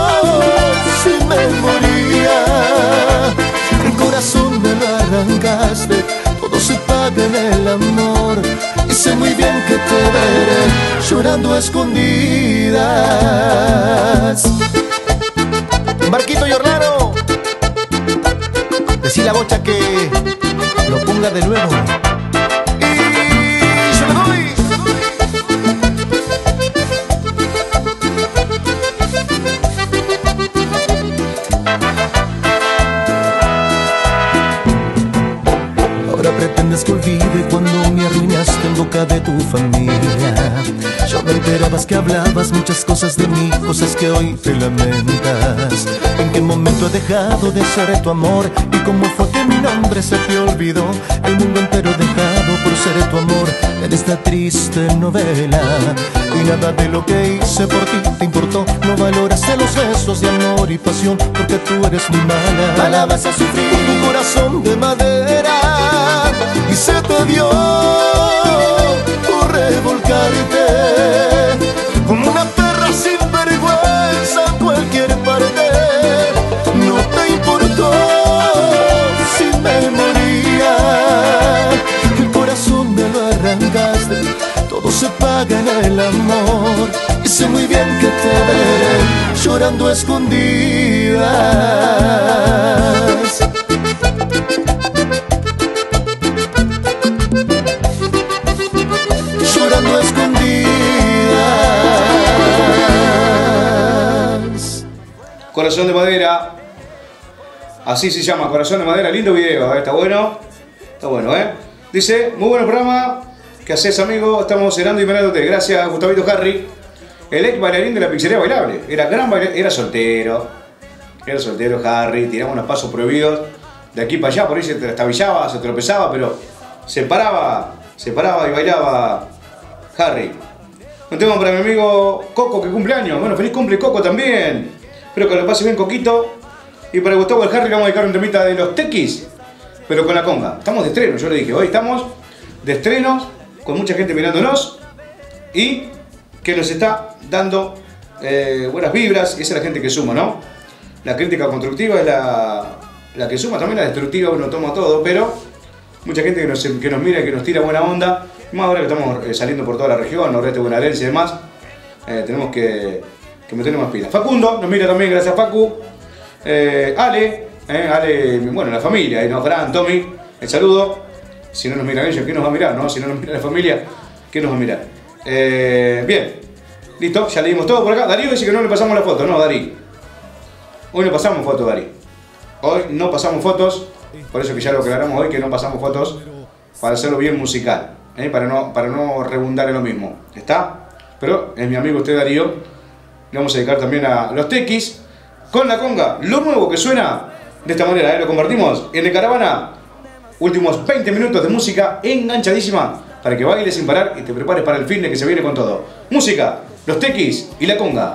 si me moría. El corazón me lo arrancaste. Todo se paga en el amor. Y sé muy bien que te veré llorando a escondidas. Marquito y Orlando, decí la bocha que lo ponga de nuevo. Y yo le doy. Ahora pretendes que olvide cuando me arruinaste en boca de tu familia. Yo me enterabas que hablabas muchas cosas de mí, cosas que hoy te lamentas. ¿En qué momento he dejado de ser tu amor? ¿Y cómo fue que mi nombre se te olvidó? El mundo entero dejado por ser tu amor en esta triste novela. Y nada de lo que hice por ti te importó. No valoraste los besos de amor y pasión, porque tú eres muy mala. Mala vas a sufrir con tu corazón de madera. Y se te dio por revolcarte como una perra sin vergüenza en cualquier parte. No te importó si me moría. El corazón me lo arrancaste. Todo se paga en el amor. Y sé muy bien que te veré llorando a escondidas. Llorando a escondidas. Corazón de Madera, así se llama, Corazón de Madera, lindo video, está bueno, dice, muy buen programa, ¿qué haces, amigo? Estamos cenando y mirándote, gracias, Gustavito Harry, el ex bailarín de la pizzería bailable, era gran bailarín, era soltero Harry, tiraba unos pasos prohibidos, de aquí para allá, por ahí se trastabillaba, se tropezaba, pero se paraba y bailaba Harry. Un tema para mi amigo Coco, que cumpleaños, bueno, feliz cumple Coco también. Espero que lo pase bien, Coquito. Y para Gustavo el Harry le vamos a dedicar un temita de los Tequis. pero con la conga. Estamos de estreno, yo le dije, hoy estamos de estreno, con mucha gente mirándonos y que nos está dando buenas vibras, y esa es la gente que suma, ¿no? La crítica constructiva es la que suma, también la destructiva, uno toma todo, pero mucha gente que nos mira y que nos tira buena onda, más ahora que estamos saliendo por toda la región, Nordeste, Bonaerense y demás, tenemos que meternos más pilas. Facundo nos mira también, gracias Facu. Ale, bueno, la familia, ¿no? Fran, Tommy, el saludo. Si no nos miran ellos, ¿qué nos va a mirar? ¿No? Si no nos mira la familia, ¿qué nos va a mirar? Bien, listo, ya leímos todo por acá. Darío dice que no le pasamos la foto, no, Darí. Hoy no pasamos fotos, Darí. Hoy no pasamos fotos, por eso que ya lo aclaramos hoy, que no pasamos fotos, para hacerlo bien musical, para no redundar en lo mismo. ¿Está? Pero es mi amigo usted, Darío. Le vamos a dedicar también a los tequis con la conga. Lo nuevo que suena de esta manera, lo compartimos en De Caravana. Últimos 20 minutos de música enganchadísima para que bailes sin parar y te prepares para el fin de que se viene con todo. Música, los tequis y la conga.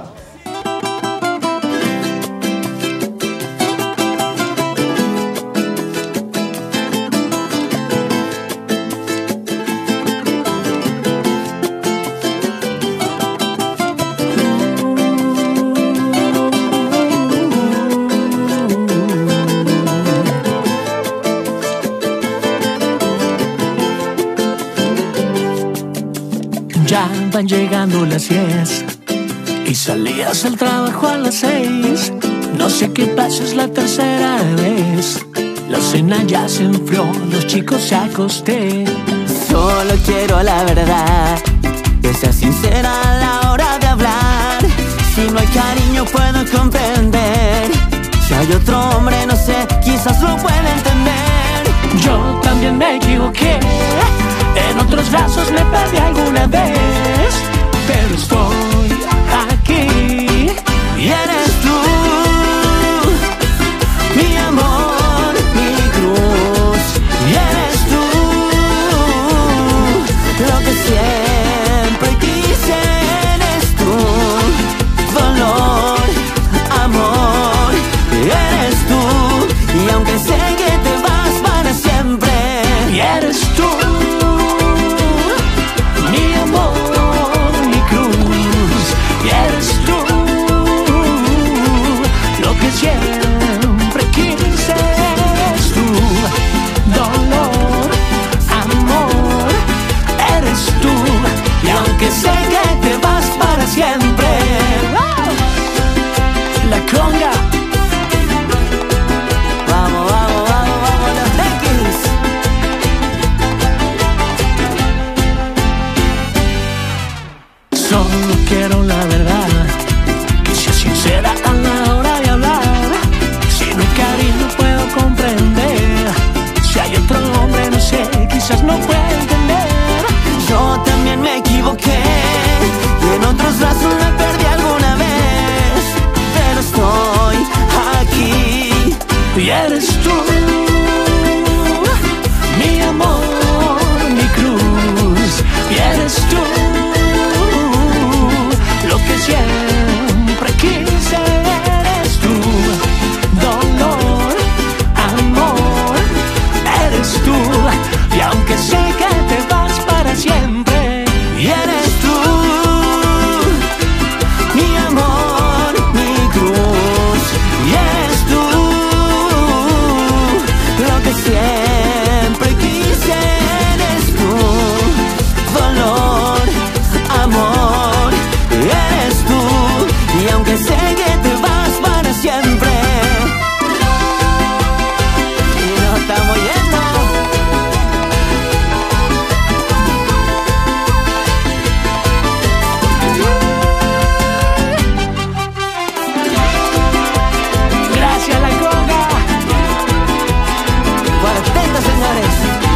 Ya van llegando las 10 y salías al trabajo a las 6. No sé qué pasa, es la tercera vez. La cena ya se enfrió, los chicos se acosté. Solo quiero la verdad, que seas sincera a la hora de hablar. Si no hay cariño puedo comprender. Si hay otro hombre, no sé, quizás lo pueda entender. Yo también me equivoqué, en otros brazos me perdí alguna vez, pero estoy aquí y eres tú, mi amor, mi cruz. Y eres tú, lo que siempre quise. Eres tú, dolor, amor. Eres tú, y aunque sé que te vas para siempre. Y eres tú, siempre quise. Eres tú, dolor, amor. Eres tú, y aunque sé que te vas para siempre. La conga. Vamos, vamos, vamos, vamos, los tequis. Solo quiero la verdad, que sea sincera a la hora de hablar. Cariño puedo comprender. Si hay otro hombre, no sé, quizás no pueda entender. Yo también me equivoqué y en otros brazos me perdí alguna vez, pero estoy aquí y eres tú, mi amor, mi cruz. Y eres tú, lo que siempre quise. Eres tú, dolor, amor. Eres tú, y aunque sé que te vas para siempre. Y eres tú, mi amor, mi cruz. Y eres tú, lo que siempre quise. Eres tú, dolor, amor. Eres tú, y aunque sé que te vas para siempre. Estamos yendo. Gracias, la conga. Cuarteto, señores.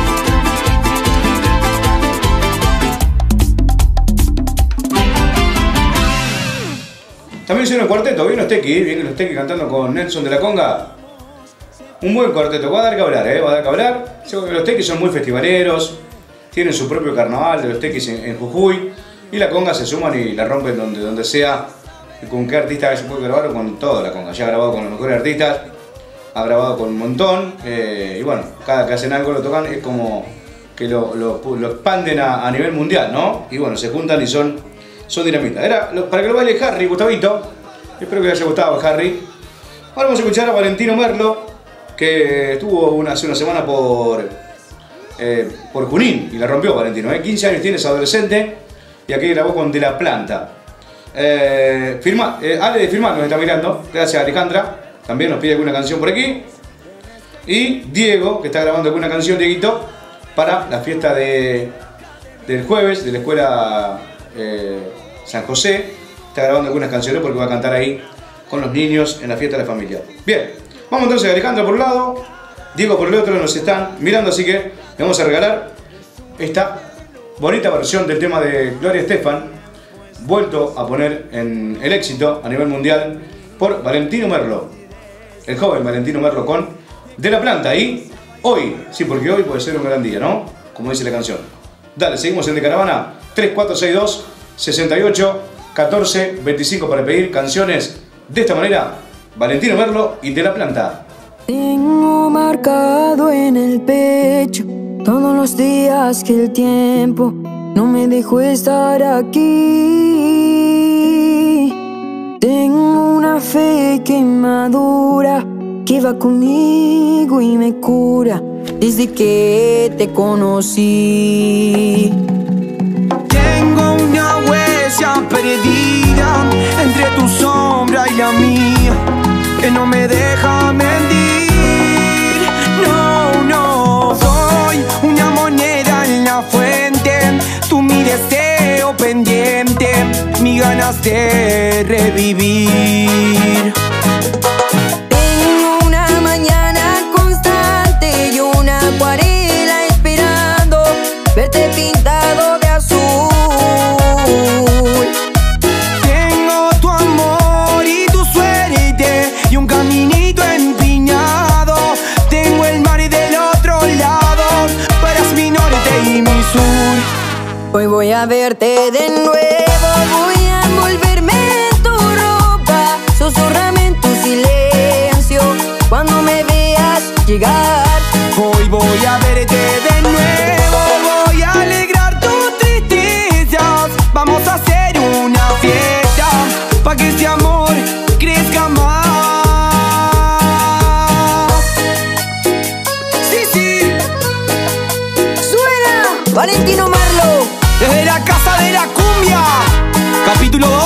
También hicieron cuarteto, vienen los tequis cantando con Nelson de la Conga. Un buen cuarteto, va a dar que hablar, va a dar que hablar. Los tequis son muy festivaleros, tienen su propio carnaval de los tequis en Jujuy, y la conga se suman y la rompen donde sea. ¿Y con qué artista se puede grabar? Con toda la conga. Ya ha grabado con los mejores artistas, ha grabado con un montón. Y bueno, cada que hacen algo lo tocan, es como que lo expanden a nivel mundial, ¿no? Y bueno, se juntan y son dinamita. Era para que lo baile Harry, Gustavito. Espero que les haya gustado Harry. Ahora vamos a escuchar a Valentino Merlo, que estuvo hace una semana por Junín y la rompió Valentino. 15 años tiene, es adolescente, y aquí grabó con De La Planta. Ale de Firmar nos está mirando, gracias Alejandra, también nos pide alguna canción por aquí. Y Diego, que está grabando alguna canción, Dieguito, para la fiesta del jueves de la escuela San José. Está grabando algunas canciones porque va a cantar ahí con los niños en la fiesta de la familia. Bien, vamos entonces, Alejandra por un lado, Diego por el otro, nos están mirando, así que le vamos a regalar esta bonita versión del tema de Gloria Estefan, vuelto a poner en el éxito a nivel mundial por Valentino Merlo, el joven Valentino Merlo con De La Planta. Y hoy, sí, porque hoy puede ser un gran día, ¿no? Como dice la canción. Dale, seguimos en De Caravana, 3462 68 14 25 para pedir canciones de esta manera. Valentino Merlo y De La Planta. Tengo marcado en el pecho todos los días que el tiempo no me dejó estar aquí. Tengo una fe que madura, que va conmigo y me cura desde que te conocí. Tengo una huella perdida entre tu sombra y la mía, que no me deja mentir. No, no, soy una moneda en la fuente, tú mi deseo pendiente, mis ganas de revivir. Tengo una mañana constante y una acuarela esperando verte pintado de azul. Tengo tu amor y tu suerte y un caminito empinado. Tengo el mar del otro lado, tú eres mi norte y mi sur. Hoy voy a verte de nuevo, voy a envolverme en tu ropa, susurrame en tu silencio cuando me veas llegar. Hoy voy a verte de nuevo, voy a alegrar tus tristezas. Vamos a hacer una fiesta pa' que este amor crezca más. Sí, sí, ¡Suena! Valentino Merlo. desde la casa de la cumbia, capítulo 2.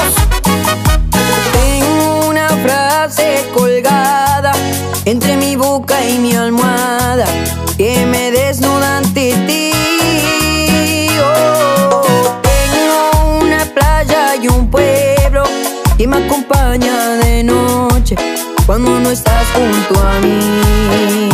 Tengo una frase colgada entre mi boca y mi almohada que me desnuda ante ti. Oh, tengo una playa y un pueblo que me acompaña de noche cuando no estás junto a mí.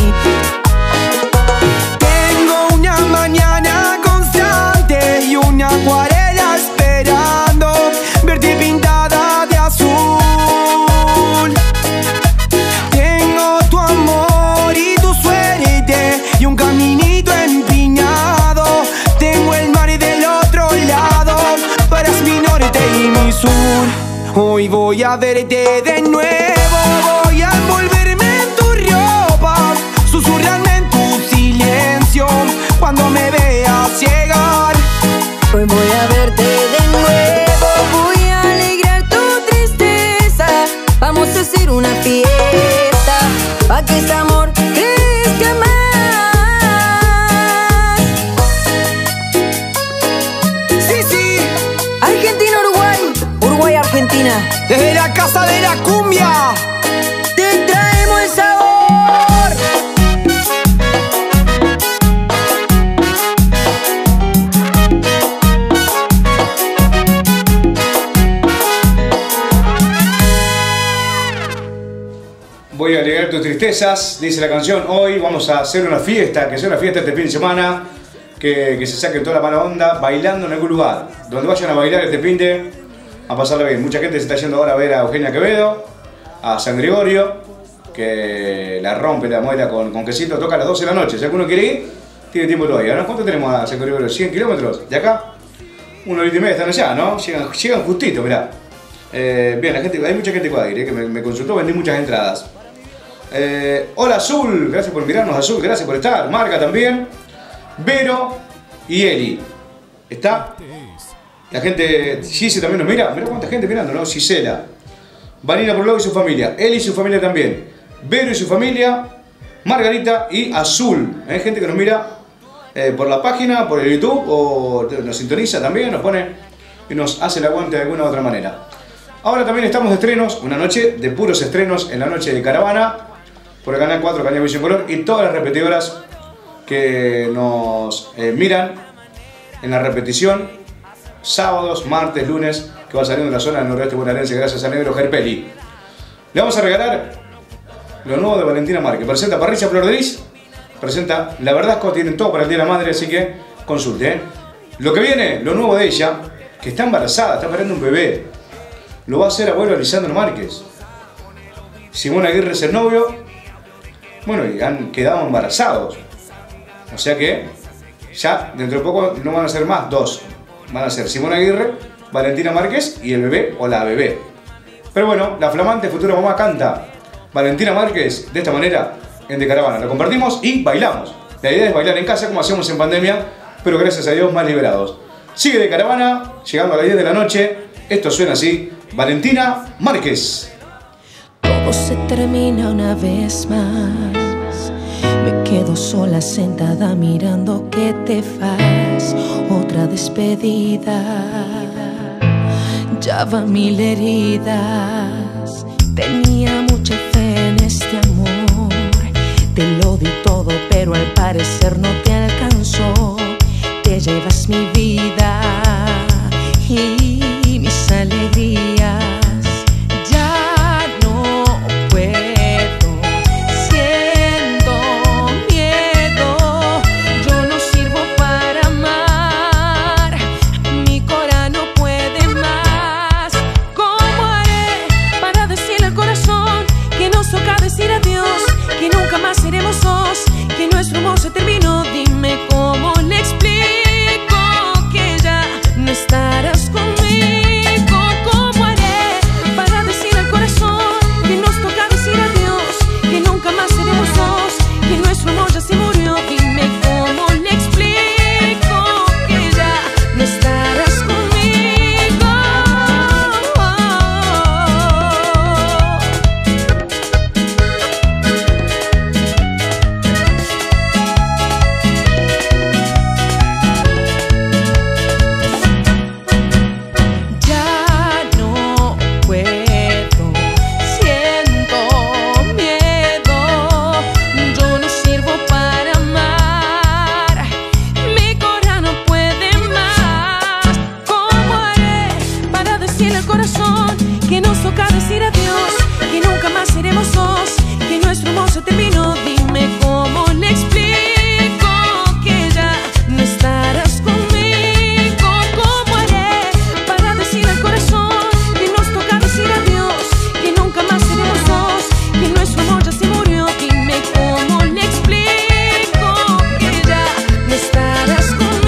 Tengo una mañana constante y una acuarela esperando verte pintada de azul. Tengo tu amor y tu suerte y un caminito empinado. Tengo el mar del otro lado, tú eres mi norte y mi sur. Hoy voy a verte de nuevo, voy a envolverme en tu ropa, susurrarme en tu silencio cuando me veas llegar. Hoy voy a verte de nuevo, voy a alegrar tu tristeza. Vamos a hacer una fiesta pa' que este amor crezca más. Sí, sí, Argentina-Uruguay, Uruguay-Argentina. desde la casa de la cumbia. Te traemos el sabor. Voy a alegrar tus tristezas, dice la canción. Hoy vamos a hacer una fiesta, que sea una fiesta este fin de semana, que se saque toda la mala onda bailando en algún lugar. Donde vayan a bailar este fin de, a pasarla bien. Mucha gente se está yendo ahora a ver a Eugenia Quevedo, a San Gregorio, que la rompe, la muela con quesito, toca a las 12 de la noche. Si alguno quiere ir, tiene tiempo todavía, ¿no? ¿Cuánto tenemos a San Gregorio? ¿100 kilómetros de acá? 1 hora y media están allá, ¿no? Llegan justito, mirá. Bien, la gente, hay mucha gente que va a ir, que me consultó, vendí muchas entradas. Hola Azul, gracias por mirarnos Azul, gracias por estar. Marga también. Vero y Eli. ¿Está? La gente, Gise también nos mira. Mirá cuánta gente mirando, ¿no? Gisela. Vanina Prolog y su familia. Eli y su familia también. Vero y su familia. Margarita y Azul. Hay gente que nos mira por la página, por el YouTube, o nos sintoniza también, nos pone y nos hace el aguante de alguna u otra manera. Ahora también estamos de estrenos, una noche de puros estrenos en la noche de Caravana, por el canal 4, Canal Visión Color, y todas las repetidoras que nos miran en la repetición, sábados, martes, lunes, que va saliendo de la zona del noroeste bonaerense, gracias a Negro Gerpeli. Le vamos a regalar lo nuevo de Valentina Márquez. Presenta Parrilla Flor de Lis, presenta La Verdasco, tienen todo para el Día de la Madre, así que consulte. Lo que viene, lo nuevo de ella, que está embarazada, está esperando un bebé. Lo va a hacer abuelo Lisandro Márquez. Simón Aguirre es el novio. Bueno, y han quedado embarazados. O sea que ya dentro de poco no van a ser más dos. Van a ser Simón Aguirre, Valentina Márquez y el bebé o la bebé. Pero bueno, la flamante futura mamá canta Valentina Márquez de esta manera en De Caravana. Lo compartimos y bailamos. La idea es bailar en casa como hacíamos en pandemia, pero gracias a Dios más liberados. Sigue De Caravana, llegando a las 10 de la noche. Esto suena así. Valentina Márquez. Todo se termina una vez más. Me quedo sola sentada mirando que te vas. Otra despedida. Ya van 1000 heridas. Tenía mucha fe en este amor. Te lo di todo, pero al parecer no te alcanzó. Te llevas mi vida y mis alegrías. Ya no puedo, siento miedo. Yo no sirvo para amar, mi corazón no puede más. ¿Cómo haré para decirle al corazón que nos toca decir adiós? Que nunca más seremos dos, que nuestro amor se terminó. Dime cómo le explico que ya no estarás conmigo. ¿Cómo haré para decir al corazón que nos toca decir adiós? Que nunca más seremos dos, que nuestro amor ya se murió. Dime cómo le explico que ya no estarás conmigo. Ya no puedo, siento miedo. Yo no sirvo para amar, mi corazón no puede más. ¿Cómo haré para decirle al corazón que nos toca decir adiós? Que nunca más seremos dos, que nuestro amor se terminó. Dime cómo le explico que ya no estarás conmigo. ¿Cómo haré para decirle al corazón que nos toca decir adiós? Que nunca más seremos dos, que nuestro amor ya se murió. Dime cómo le explico que ya no estarás conmigo.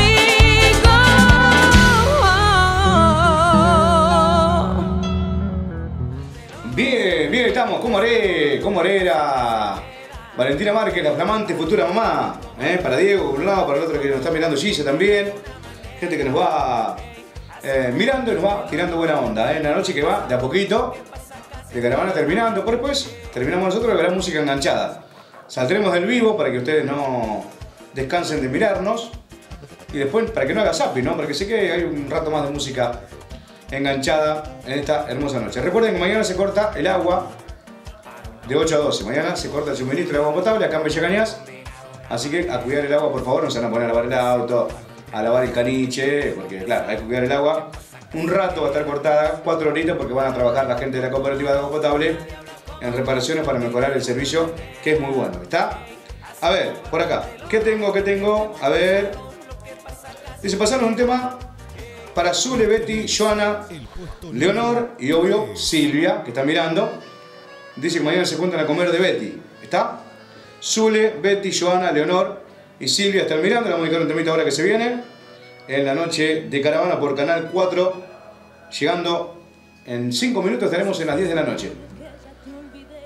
Bien, bien estamos. ¿Cómo haré? ¿Cómo haré? Era Valentina Márquez, la flamante futura mamá. Para Diego por un lado, para el otro que nos está mirando Gise también. Gente que nos va mirando y nos va tirando buena onda. En la noche que va de a poquito. De Caravana terminando. Por después terminamos nosotros de ver música enganchada. Saldremos del vivo para que ustedes no descansen de mirarnos. Y después para que no haga zapping, ¿no? Porque sé que hay un rato más de música enganchada en esta hermosa noche. Recuerden que mañana se corta el agua de 8 a 12. Mañana se corta el suministro de agua potable acá en Villa Cañas. Así que a cuidar el agua, por favor. No se van a poner a lavar el auto, a lavar el caniche, porque claro, hay que cuidar el agua. Un rato va a estar cortada, 4 horitas, porque van a trabajar la gente de la cooperativa de agua potable en reparaciones para mejorar el servicio, que es muy bueno. ¿Está? A ver, por acá. ¿Qué tengo? ¿Qué tengo? A ver. Dice, pasarnos un tema para Zule, Betty, Joana, Leonor y obvio Silvia, que está mirando. Dice que mañana se juntan a comer de Betty. ¿Está? Zule, Betty, Joana, Leonor y Silvia están mirando. Le vamos a dedicar un temita ahora que se viene. En la noche de Caravana por Canal 4. Llegando en 5 minutos, estaremos en las 10 de la noche.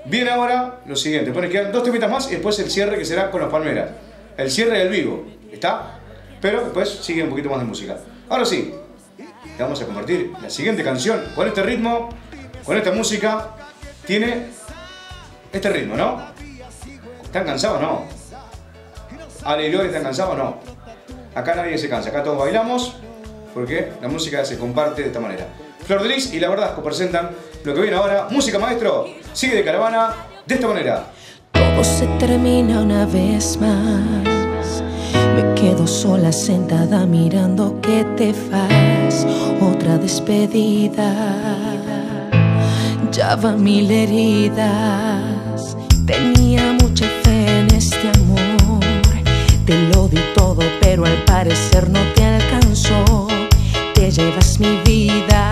Viene ahora lo siguiente. Bueno, quedan 2 temitas más y después el cierre que será con los Palmeras. El cierre del vivo, ¿está? Pero después sigue un poquito más de música. Ahora sí, le vamos a compartir la siguiente canción con este ritmo, con esta música. Tiene este ritmo, ¿no? ¿Están cansados? No. Ale y Lore, ¿están cansados? No. Acá nadie se cansa, acá todos bailamos porque la música se comparte de esta manera. Flor de Lis y La Verdasco presentan lo que viene ahora. Música, maestro, sigue de Caravana de esta manera. Todo se termina una vez más. Me quedo sola sentada mirando que te vas. Otra despedida. Ya van 1000 heridas. Tenía mucha fe en este amor. Te lo di todo, pero al parecer no te alcanzó. Te llevas mi vida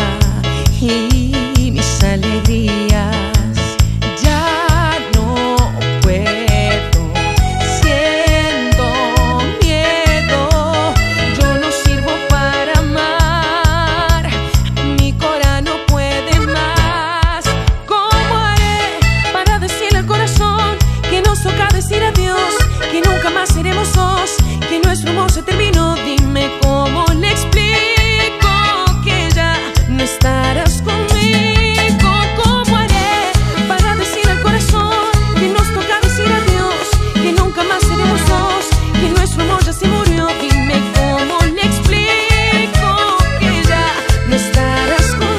y mis alegrías. Ya no puedo, siento miedo. Yo no sirvo para amar, mi corazón no puede más. ¿Cómo haré para decirle al corazón que nos toca decir adiós? Que nunca más seremos dos, que nuestro amor se terminó. Dime cómo le explico que ya no estarás conmigo. ¿Cómo haré para decir al corazón que nos toca decir adiós? Que nunca más seremos dos, que nuestro amor ya se murió. Dime cómo le explico que ya no estarás conmigo.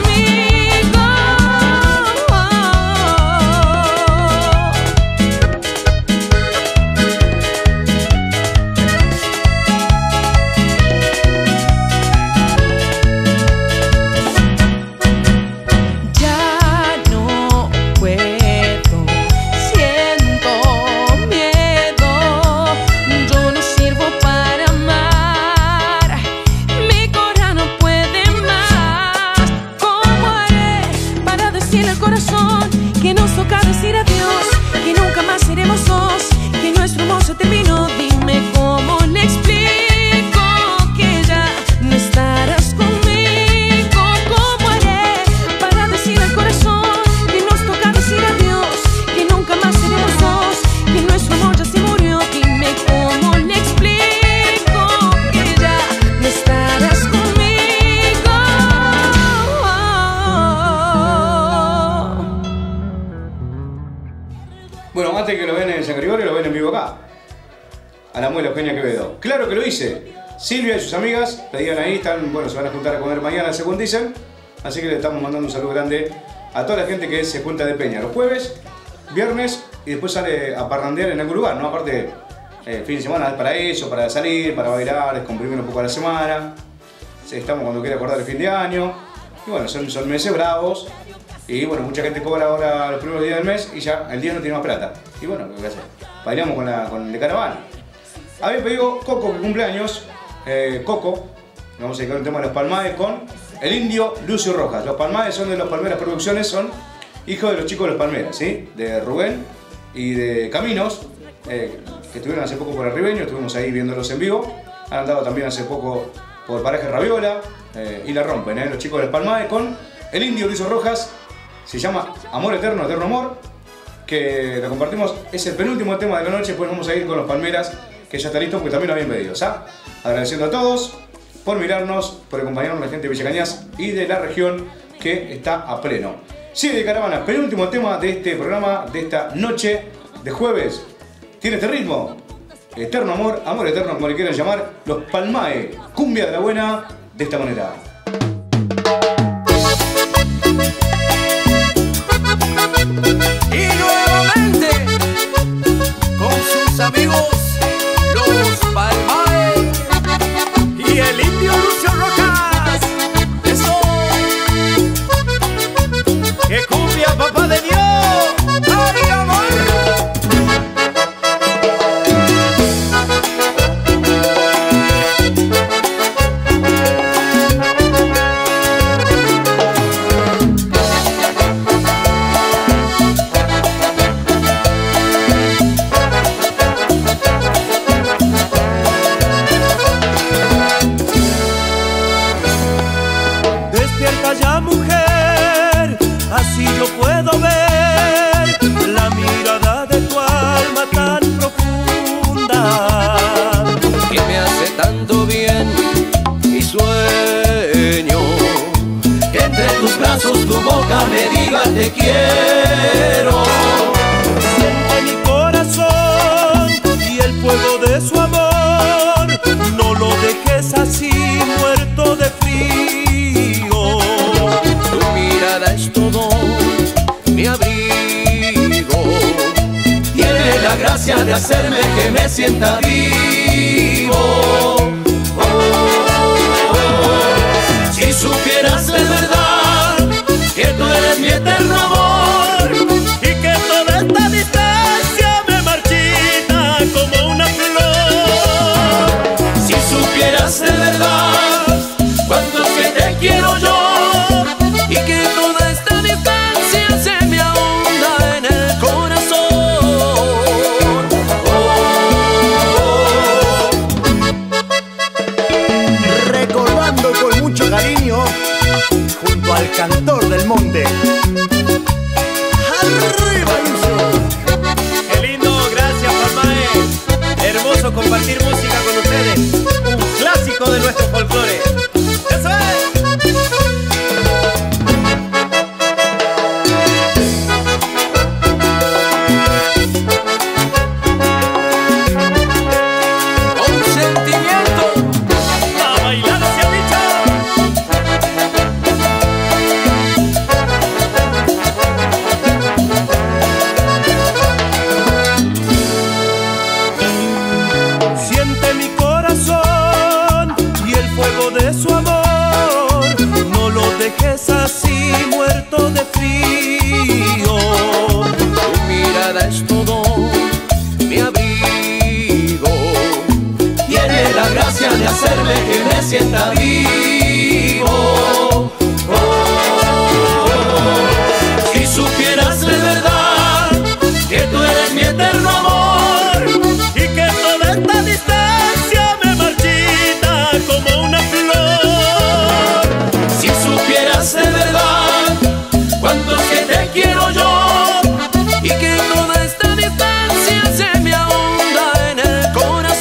Que nos toca decir adiós, que nunca más seremos dos, que nuestro amor se terminó. Dime cómo le explico que ya no estarás conmigo. ¿Cómo haré para decir al corazón que nos toca decir adiós, que nunca más seremos dos, que nuestro amor ya se murió? Dime cómo le explico que ya no estarás conmigo. Bueno, antes que lo ven en San Gregorio, lo ven en vivo acá. A la muela Eugenia Quevedo. Claro que lo hice. Silvia y sus amigas pedían ahí, están, bueno, se van a juntar a comer mañana, según dicen. Así que le estamos mandando un saludo grande a toda la gente que se junta de Peña los jueves, viernes y después sale a parrandear en algún lugar, ¿no? Aparte, fin de semana es para eso, para salir, para bailar, descomprimir un poco a la semana. Estamos cuando quiera acordar el fin de año. Y bueno, son meses bravos. Y bueno, mucha gente cobra ahora los primeros días del mes y ya el día no tiene más plata. Y bueno, ¿qué hacer? Bailamos con el de Caravana. Había pedido Coco, que cumpleaños. Coco, vamos a dedicar un tema de los Palmaes con el indio Lucio Rojas. Los Palmaes son de los Palmeras Producciones, son hijos de los chicos de los Palmeras, ¿sí? De Rubén y de Caminos, que estuvieron hace poco por el Ribeño, estuvimos ahí viéndolos en vivo. Han andado también hace poco por Paraje Raviola y la rompen, los chicos de los Palmaes con el indio Lucio Rojas. Se llama Amor Eterno, Eterno Amor, que lo compartimos, es el penúltimo tema de la noche, después vamos a ir con los Palmeras, que ya está listo porque también lo habían pedido, ¿sabes? Agradeciendo a todos por mirarnos, por acompañarnos, la gente de Villa Cañas y de la región que está a pleno. Sigue de Caravana, penúltimo tema de este programa, de esta noche de jueves. Tiene este ritmo, Eterno Amor, Amor Eterno, como le quieran llamar, los Palmaes, cumbia de la buena, de esta manera. Y nuevamente con sus amigos los Palmaes y el indio Lucio Rojas. Eso, que cumbia, papá de Dios. ¡Ay, amor! te quiero. Siente mi corazón y el fuego de su amor, no lo dejes así muerto de frío. Tu mirada es todo mi abrigo, tiene la gracia de hacerme que me sienta vivo. Si supieras de verdad que tú eres mi eterno amor y que toda esta distancia me marchita como una flor. Si supieras de verdad cuánto es que te quiero yo y que toda esta distancia se me ahonda en el corazón. Recordando con mucho cariño junto al cantor del monte. ¡Arriba, Lucio! ¡Qué lindo! Gracias, Palmae. Hermoso compartir música con ustedes. Un clásico de nuestro folclore. ¡Eso es! dejes así muerto de frío. Tu mirada es todo mi abrigo, tiene la gracia de hacerme que me sienta vivo. Si supieras de verdad que tú eres mi eterno amor y que toda esta distancia me marchita como una flor. Si supieras de verdad cuánto es que te quiero yo y que toda esta distancia se me ahonda en el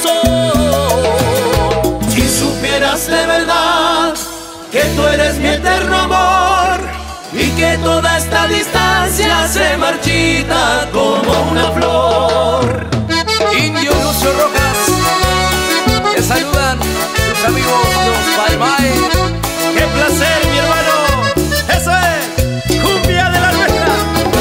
corazón. Si supieras de verdad que tú eres mi eterno amor y que toda esta distancia se marchita como una flor. Indio Lucio Rojas, te saludan tus amigos los Palmae. ¡Qué placer, mi hermano! ¡Eso es! ¡Cumbia de la nuestra!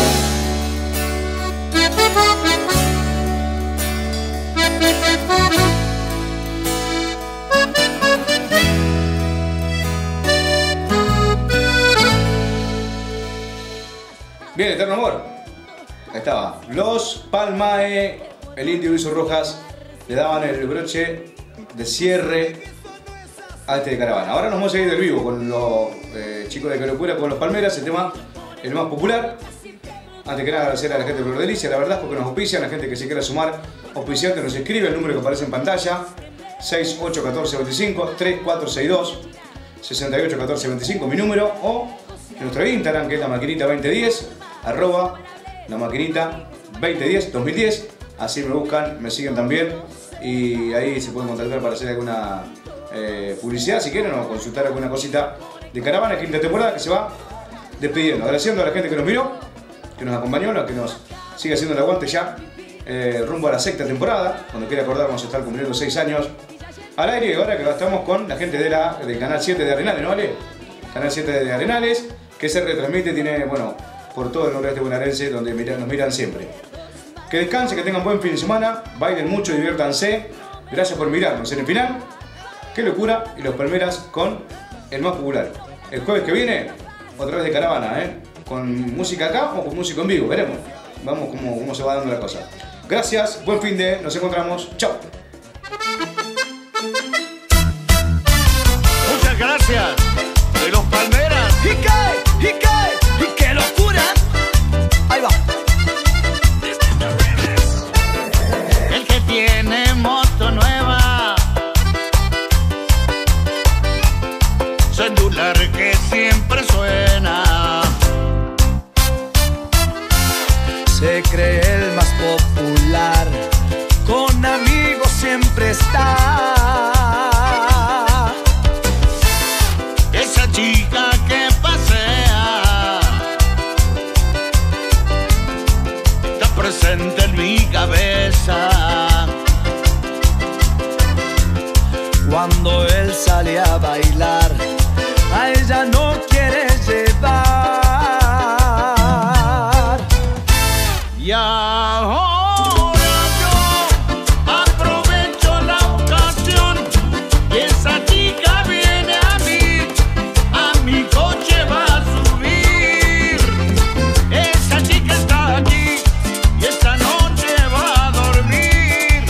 Bien, eterno amor. Ahí estaba. Los Palmae, el Indio Lucio Rojas, le daban el broche de cierre a este de Caravana. Ahora nos vamos a ir del vivo con los chicos de Calocura, con los Palmeras, el tema el más popular. Antes que nada agradecer a la gente de Flor Delicia, la verdad, porque nos auspician, la gente que se quiera sumar, auspiciante nos escribe el número que aparece en pantalla, 681425 3462 681425, mi número, o en nuestro Instagram, que es la maquinita 2010, arroba la maquinita 2010, 2010, así me buscan, me siguen también, y ahí se pueden contactar para hacer alguna publicidad si quieren, o consultar alguna cosita de Caravana, quinta temporada, que se va despidiendo, agradeciendo a la gente que nos miró, que nos acompañó, la que nos sigue haciendo el aguante ya rumbo a la sexta temporada. Cuando quiera acordar, vamos a estar cumpliendo 6 años al aire, y ahora que estamos con la gente del Canal 7 de Arenales, ¿no vale? Canal 7 de Arenales, que se retransmite, tiene, bueno, por todo el noroeste bonaerense, donde nos miran siempre. Que descansen, que tengan buen fin de semana, bailen mucho, diviértanse. Gracias por mirarnos en el final. Qué locura, y los Palmeras con el más popular. El jueves que viene, otra vez de Caravana, con música acá o con música en vivo, veremos. Vamos cómo se va dando la cosa. Gracias, buen fin de, nos encontramos, chao. Muchas gracias de los Palmeras. ¡Y qué locura! Ahí va. El que tiene moto nueva, celular que siempre suena, Se cree el más popular, con amigos siempre está. esa chica que pasea vuelta en mi cabeza. Cuando él sale a bailar, a ella no quiere llevar. Y ahora yo aprovecho la ocasión y esa chica viene a mi coche va a subir. Esa chica está aquí y esta noche va a dormir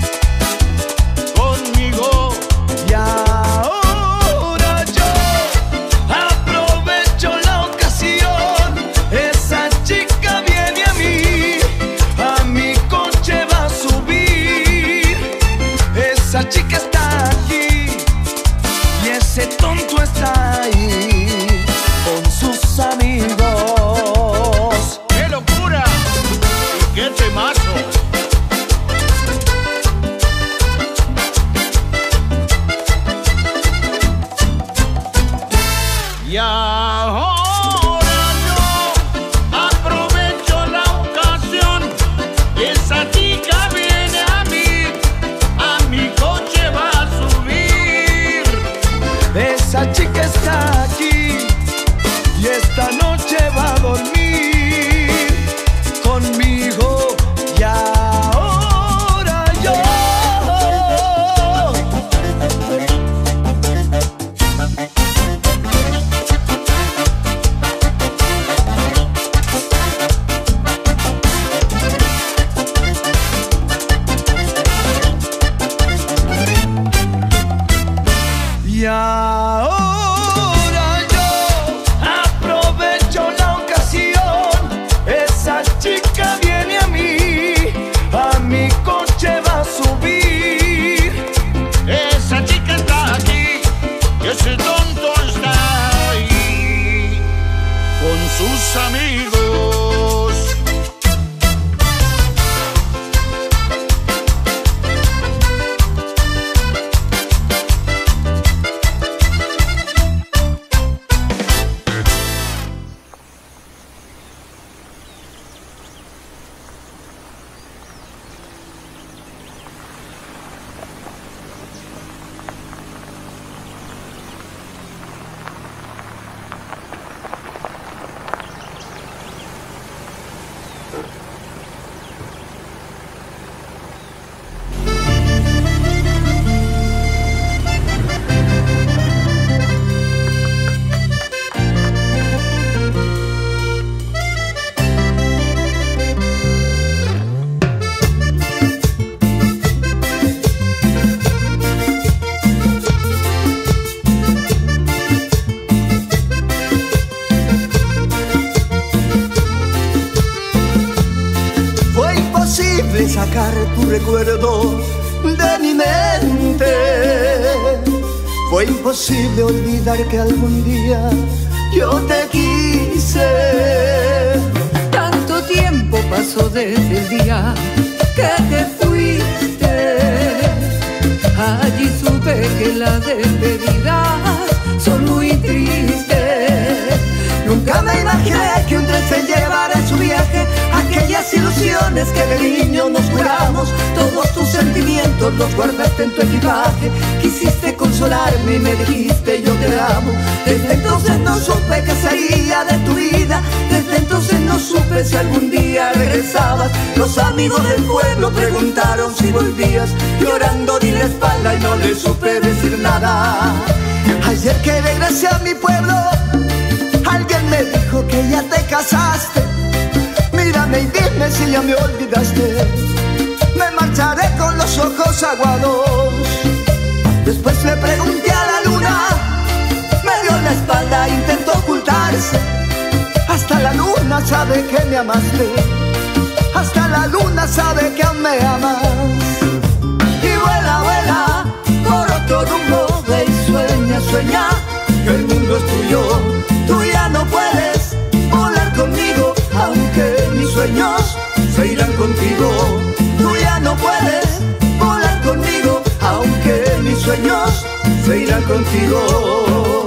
conmigo. Y ahora yo aprovecho la ocasión, esa chica viene a mi coche va a subir. Esa chica está aquí y ese tonto está ahí con sus amigos. ¡Qué locura! ¿Y qué temazo? Y ahora yo aprovecho la ocasión y esa chica viene a mi coche va a subir. Esa chica está aquí y esta noche va a dormir conmigo. Y ahora yo Y ahora yo aprovecho la ocasión, esa chica viene a mi coche va a subir. Esa chica está aquí y ese tonto está ahí con sus amigos. Sacar tu recuerdo de mi mente. Fue imposible olvidar que algún día yo te quise. Tanto tiempo pasó desde el día que te fuiste. Allí supe que las despedidas son muy tristes. Nunca me imaginé que un tren se llevara en su viaje aquellas ilusiones que de niño nos juramos. Todos tus sentimientos los guardaste en tu equipaje. Quisiste consolarme y me dijiste yo te amo. Desde entonces no supe qué sería de tu vida. Desde entonces no supe si algún día regresabas. Los amigos del pueblo preguntaron si volvías. Llorando di la espalda y no le supe decir nada. Ayer que regresé a mi pueblo, alguien me dijo que ya te casaste. Mírame y dime si ya me olvidaste. Me marcharé con los ojos aguados. Después le pregunté a la luna, me dio la espalda, intentó ocultarse. Hasta la luna sabe que me amaste. Hasta la luna sabe que aún me amas. Y vuela, vuela por otro rumbo, ve y sueña, sueña que el mundo es tuyo. Tú ya no puedes volar conmigo, aunque mis sueños se irán contigo. Tú ya no puedes volar conmigo, aunque mis sueños se irán contigo.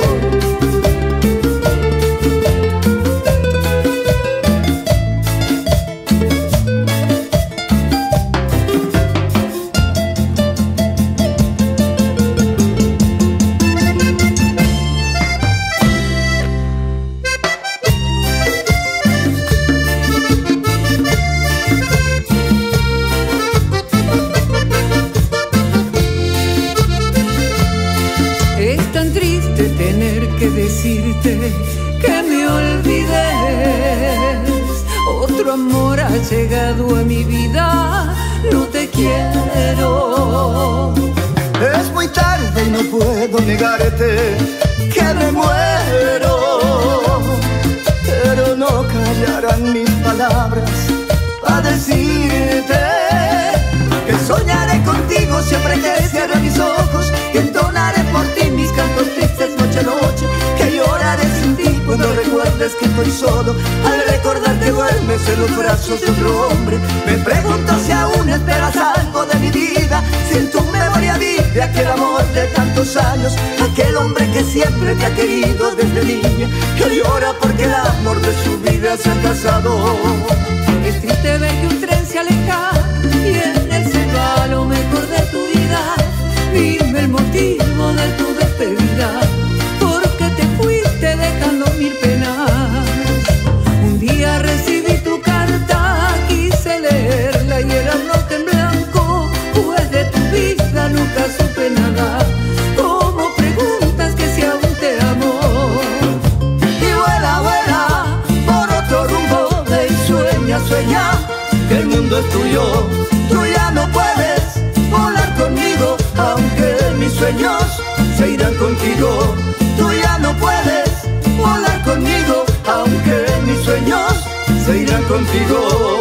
quiero. Es muy tarde y no puedo negarte que me muero, pero no callarán mis palabras para decirte que soñaré contigo siempre que cierre mis ojos, que entonaré por ti mis cantos tristes noche a noche, que lloraré sin ti cuando recuerdes que estoy solo. Al recordarte duermes en los brazos de otro hombre. Me pregunto si aún esperas algo de mi vida, si en tu memoria vive aquel amor de tantos años, aquel hombre que siempre te ha querido desde niña, que llora porque el amor de su vida se ha casado. Es triste ver que un tren se aleja y en el cielo a lo mejor de tu vida. Dime el motivo de tu despedida, porque te fuiste dejando mil penas. Un día recibí tu carta, quise leerla y era bloque en blanco, pues de tu vida nunca supe nada. ¿Cómo preguntas que si aún te amo? Y vuela, vuela por otro rumbo, ve y sueña, sueña que el mundo es tuyo. Tú ya no puedes volar conmigo, aunque mis sueños se irán contigo. Tú ya no puedes volar conmigo, aunque mis sueños se irán contigo.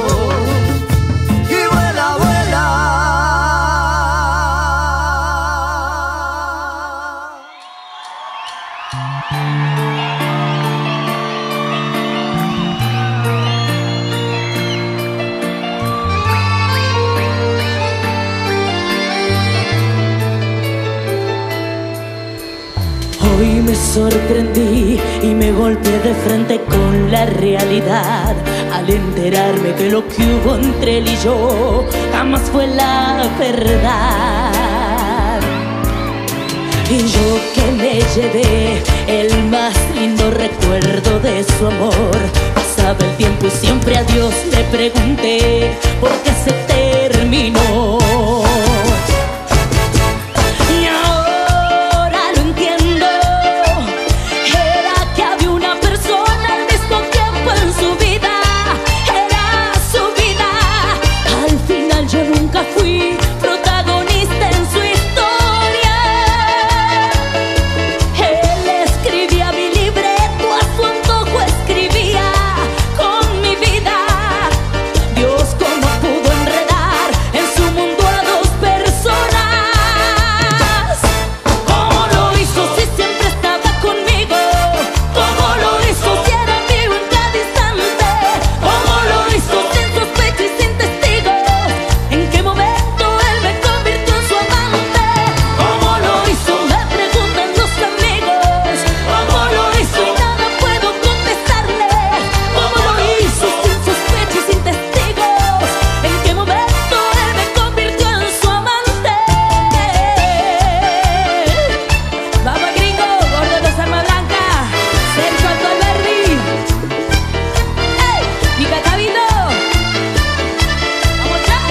Y vuela, vuela. Hoy me sorprendí y me golpeé de frente con la realidad al enterarme que lo que hubo entre él y yo jamás fue la verdad. Y yo que me llevé el más lindo recuerdo de su amor, pasaba el tiempo y siempre a Dios le pregunté por qué se terminó. Fui protagonista en su historia. Él escribía mi libreto, a su antojo escribía con mi vida. Dios, cómo pudo enredar en su mundo a dos personas. ¿Cómo lo hizo si siempre estaba conmigo? ¿Cómo lo hizo si era mío en cada instante? ¿Cómo lo hizo sin sospecha y sin testigos? ¿En qué momento él me convirtió en su amante? ¿Cómo lo hizo? Me preguntan los amigos. ¿Cómo lo hizo? Y nada puedo contestarle. ¿Cómo lo hizo sin sospecha y sin testigos? ¿En qué momento él me convirtió en su amante? Vamos gringo, gordo de Arma Blanca, Sergio Alto Alberdi. ¡Ey! ¡Mica Cabildo! ¡Vamos ya!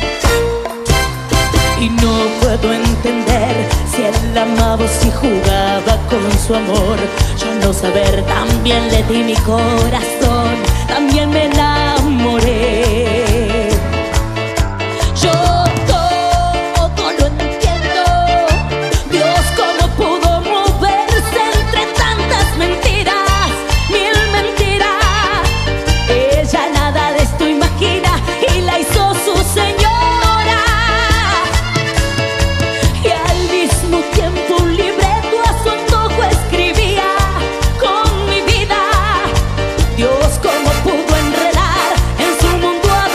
Y no puedo entender si él la amaba o si jugaba con su amor. Yo no saber, también le di mi corazón, también me enamoré. Yo todo lo entiendo. Dios, cómo pudo moverse entre tantas mentiras, mil mentiras. Ella nada de esto imagina y la hizo su señora. Y al mismo tiempo un libreto a su antojo escribía con mi vida. Dios, cómo pudo enredar en su mundo a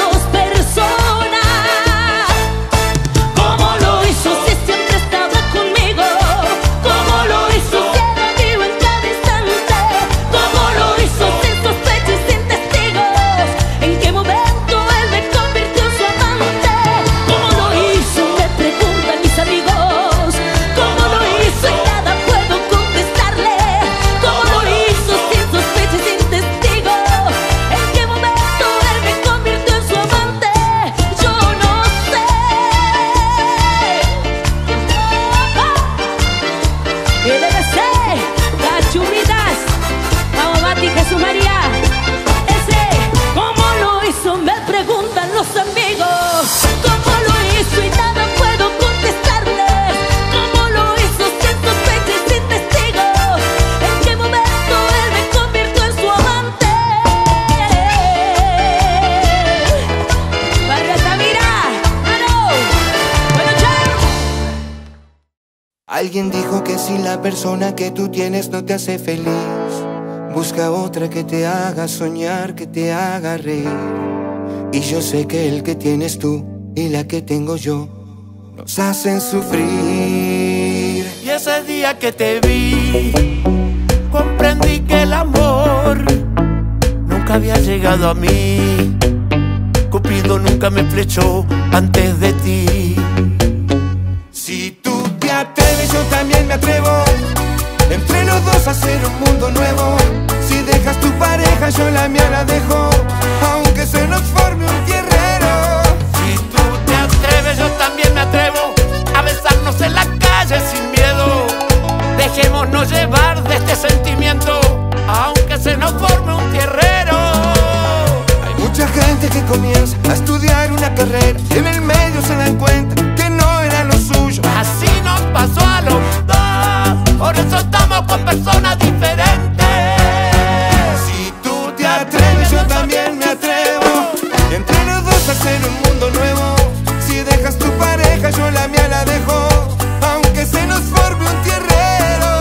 Alguien dijo que si la persona que tú tienes no te hace feliz, busca otra que te haga soñar, que te haga reír. Y yo sé que el que tienes tú y la que tengo yo nos hacen sufrir. Y ese día que te vi, comprendí que el amor nunca había llegado a mí. Cupido nunca me flechó antes de ti. Si tú te atreves, yo también me atrevo. Entre los dos hacer un mundo nuevo. Si dejas tu pareja, yo la mía la dejo, aunque se nos forme un tierrero. Si tú te atreves, yo también me atrevo a besarnos en la calle sin miedo. Dejémonos llevar de este sentimiento, aunque se nos forme un tierrero. Hay mucha gente que comienza a estudiar una carrera y en el medio se dan cuenta que no era lo suyo. Así nos pasó a los dos, por eso estamos con personas diferentes. Si tú te atreves, yo también me atrevo. Entre los dos hacer un mundo nuevo. Si dejas tu pareja, yo la mía la dejo, aunque se nos forme un tierrero.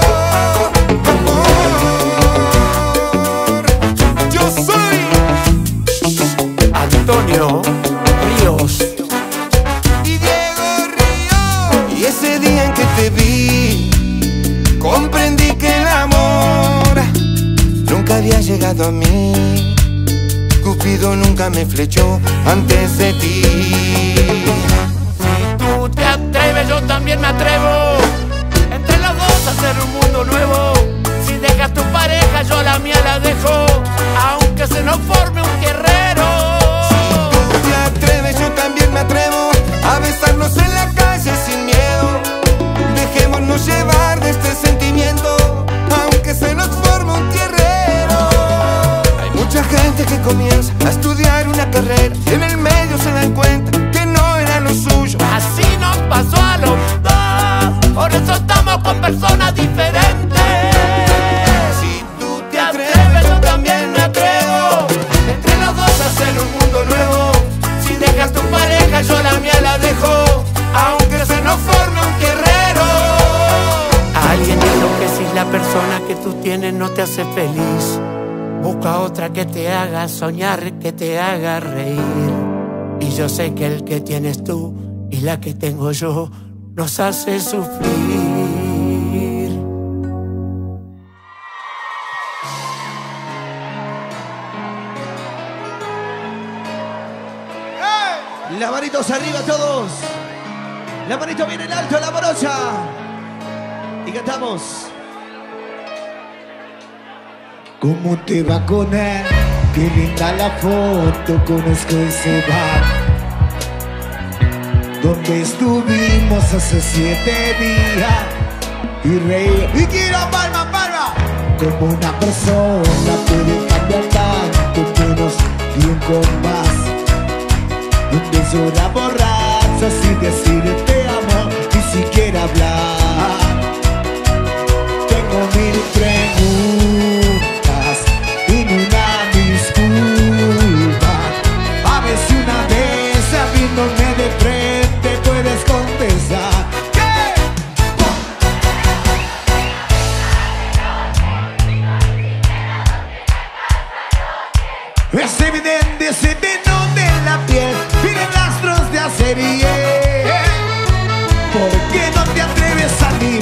Amor, yo soy Antonio Ríos y Diego Ríos. Y ese día en que te vi, comprendí que el amor nunca había llegado a mí. Cupido nunca me flechó antes de ti. Si tú te atreves, yo también me atrevo. Entre los dos hacer un mundo nuevo. Si dejas tu pareja, yo la mía la dejo, aunque se nos forme un tierrero. Si tú te atreves, yo también me atrevo a besarnos en la calle sin miedo. Dejémonos llevar de este sentimiento, aunque se nos forme un tierrero. Hay mucha gente que comienza a estudiar una carrera y en el medio se dan cuenta que no era lo suyo. Así nos pasó a los dos, por eso estamos con personas diferentes. Si tú te atreves, yo también me atrevo. Entre los dos hacer un mundo nuevo. Si dejas tu pareja, yo la mía la dejo, aunque se nos forme un tierrero. Alguien dijo que si la persona que tú tienes no te hace feliz, busca otra que te haga soñar, que te haga reír. Y yo sé que el que tienes tú y la que tengo yo nos hace sufrir. Las manitos arriba todos. La manito bien en alto, la morocha. Y cantamos. ¿Cómo te va con él? Qué linda la foto con ese bar donde estuvimos hace 7 días y reír. Y quiero palma, palma. Como una persona puede cambiar tanto menos bien con más. Donde llora borracha sin decir te amo, ni siquiera hablar. Tengo 1000 preguntas y ni una disculpa. A ver si una vez abriéndome de frente puedes contestar. Es evidente ese tenón de la piel, tiene rastros de acería. ¿Por qué no te atreves a mí?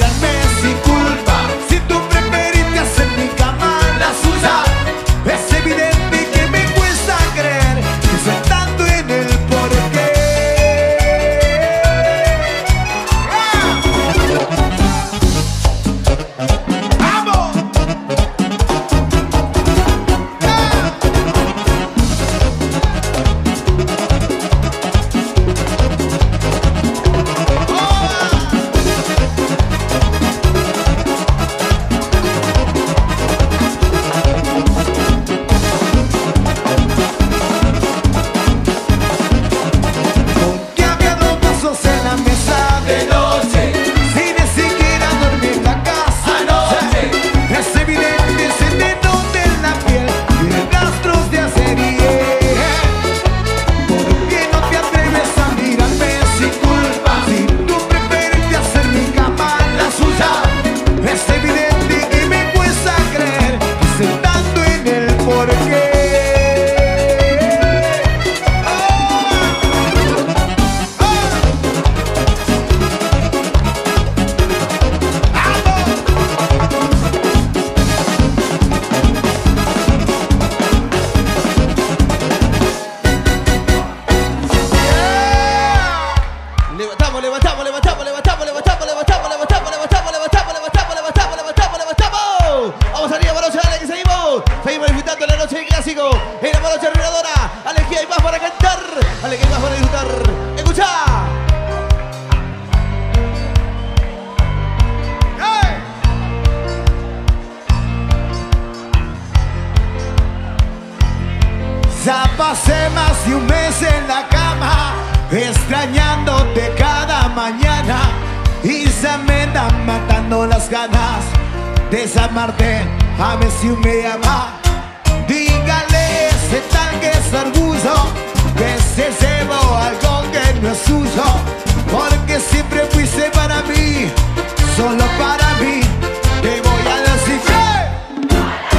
Pasé más de un mes en la cama, extrañándote cada mañana, y se me dan matando las ganas de desamarte. A ver si me llama. Dígale ese tal que es orgullo, que se llevó algo que no es suyo, porque siempre fuiste para mí, solo para mí. Te voy a decir que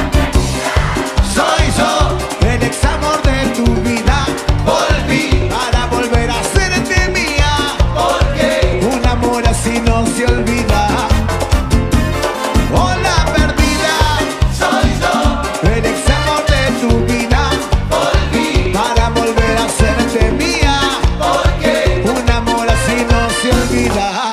soy yo, el ex amor de tu vida. Volví para volver a hacerte mía, porque un amor así no se olvida. Hola perdida, soy yo, el ex amor de tu vida. Volví para volver a hacerte mía, porque un amor así no se olvida.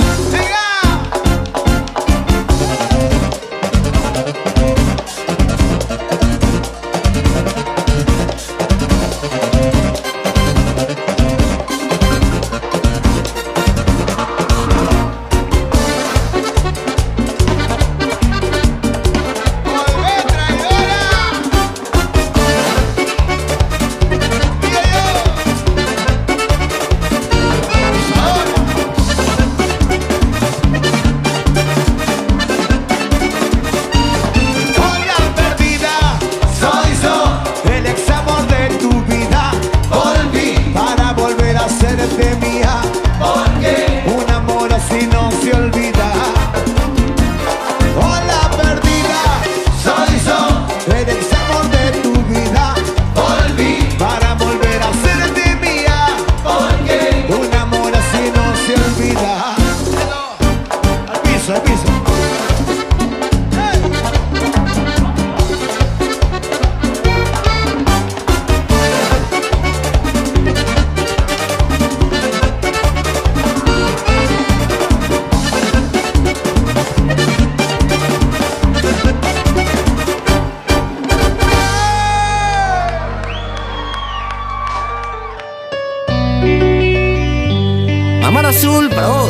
Amar Azul para vos.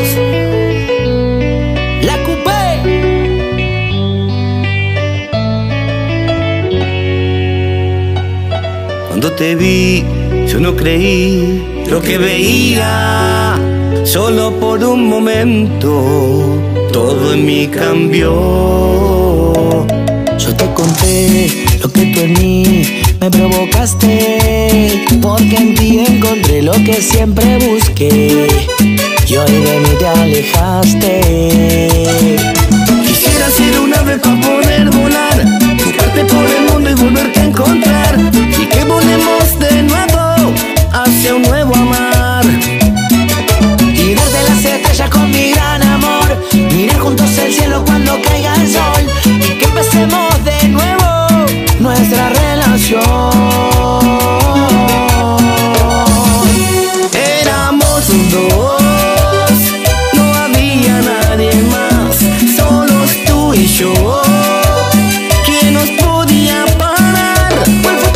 La Coupé. Cuando te vi, yo no creí lo que veía. Solo por un momento, todo en mí cambió. Yo te conté lo que tú en mí me provocaste, porque en ti encontré lo que siempre busqué, y hoy de mí te alejaste. Quisiera ser un ave para poder volar, buscarte por el mundo y volverte a encontrar, y que volemos de nuevo hacia un nuevo amar. Y desde las estrellas con mi gran amor, mirar juntos el cielo cuando caiga el sol, y que empecemos de nuevo nuestra relación. Éramos dos, no había nadie más, solos tú y yo. ¿Quién nos podía parar?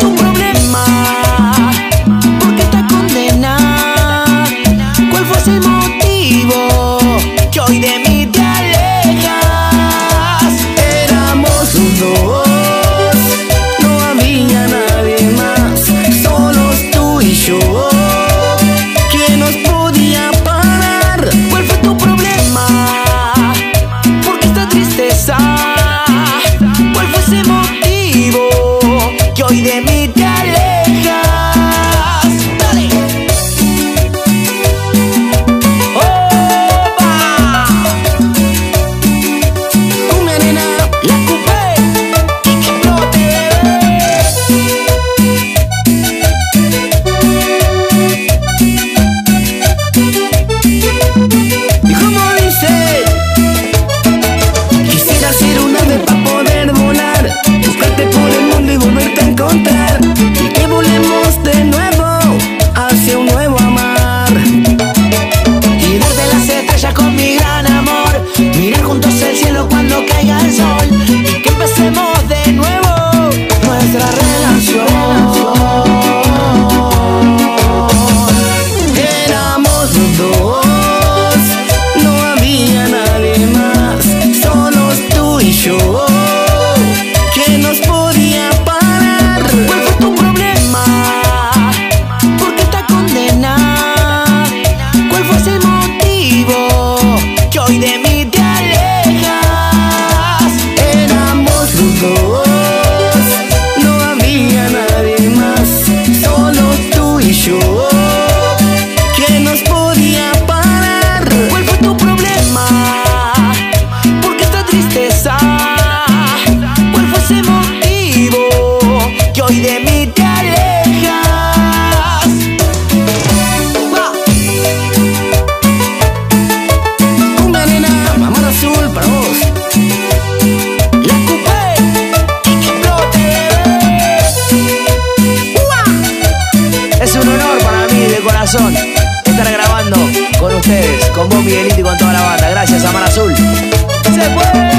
estar grabando con ustedes, con vos Miguelito y con toda la banda. Gracias a Mar Azul. ¡Se fue!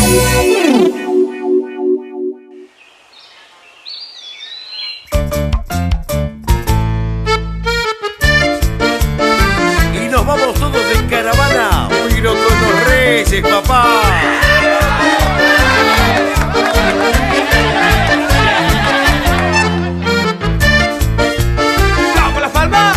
Y nos vamos todos en caravana, pero con los Reyes, papá. ¡Vamos La Palma!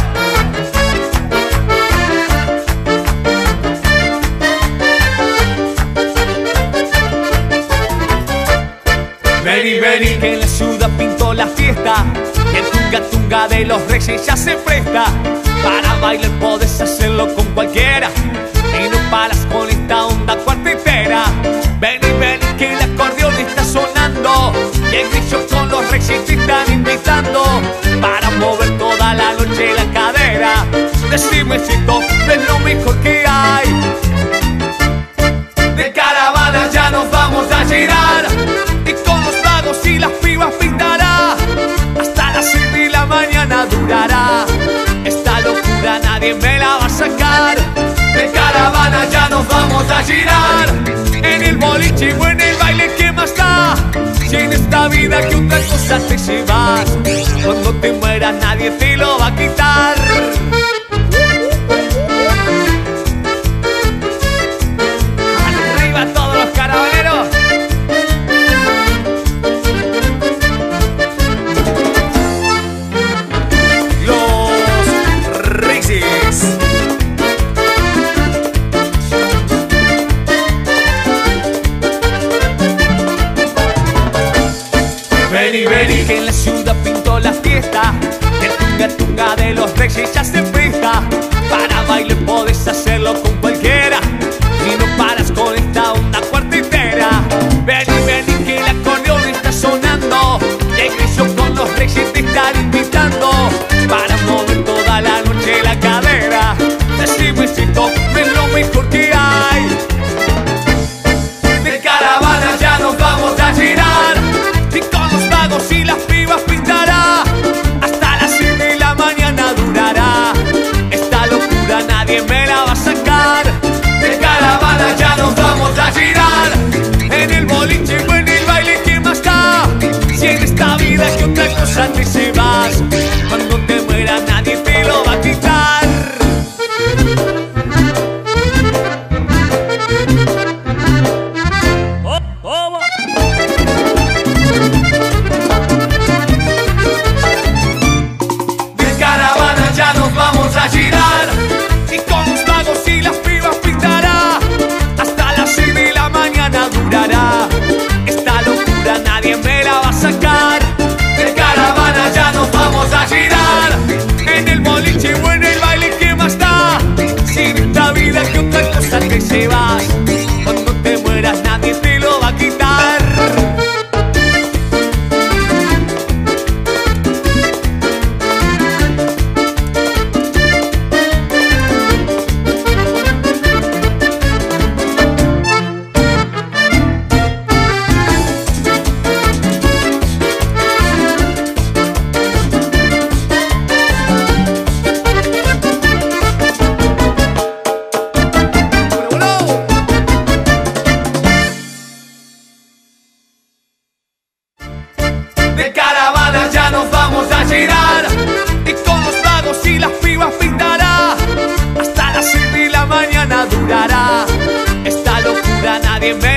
Vení, vení, que en la ciudad pintó la fiesta. Y el tunga tunga de los Reyes ya se presta. Para bailar podés hacerlo con cualquiera. Y no paras con esta onda cuartetera. Vení, vení, que el acordeón está sonando. Y el grillo con los Reyes te están invitando. Para mover toda la noche la cadera. Decime si esto es lo mejor que hay. De caravana ya nos vamos a girar. Y con los vagos y las pibas pintará. Hasta las 7 de la mañana durará. Esta locura nadie me la va a sacar. De caravana ya nos vamos a girar. En el boliche o en el baile, ¿qué más da? Si en esta vida que otra cosa te llevas, cuando te mueras nadie te lo va a quitar. Arriba todos los caravaneros. Los Reyes. Vení, vení, que en la ciudad pintó la fiesta. El tunga tunga de los Reyes ya se presta. Para bailar podés hacerlo con cualquiera. Y no paras con esta onda cuartetera. Vení, vení, que el acordeón está sonando. Y el grillo con los Reyes te están invitando. Para mover toda la noche la cadera. Decime si esto es lo mejor que hay. De caravana ya nos vamos a girar. Y con los vagos y las pibas pintará. Hasta las 7 de la mañana durará. Esta locura nadie me la va a sacar. De caravana ya nos vamos a girar. En el boliche o en el baile, ¿qué más da? Si en esta vida que otra cosa te llevas, cuando te mueras nadie te lo va a quitar. De caravana ya nos vamos a girar. Y con los vagos y las pibas pintará. Hasta las 6 de la mañana durará. Esta locura nadie me la va a sacar. De caravana ya nos vamos a girar. En el boliche o en el baile, ¿qué más da? Si en esta vida que otra cosa te llevas, cuando te mueras nadie te lo va a quitar. De caravana ya nos vamos a girar. Y con los vagos y las pibas pintará. Hasta las 7 de la mañana durará. Esta locura nadie me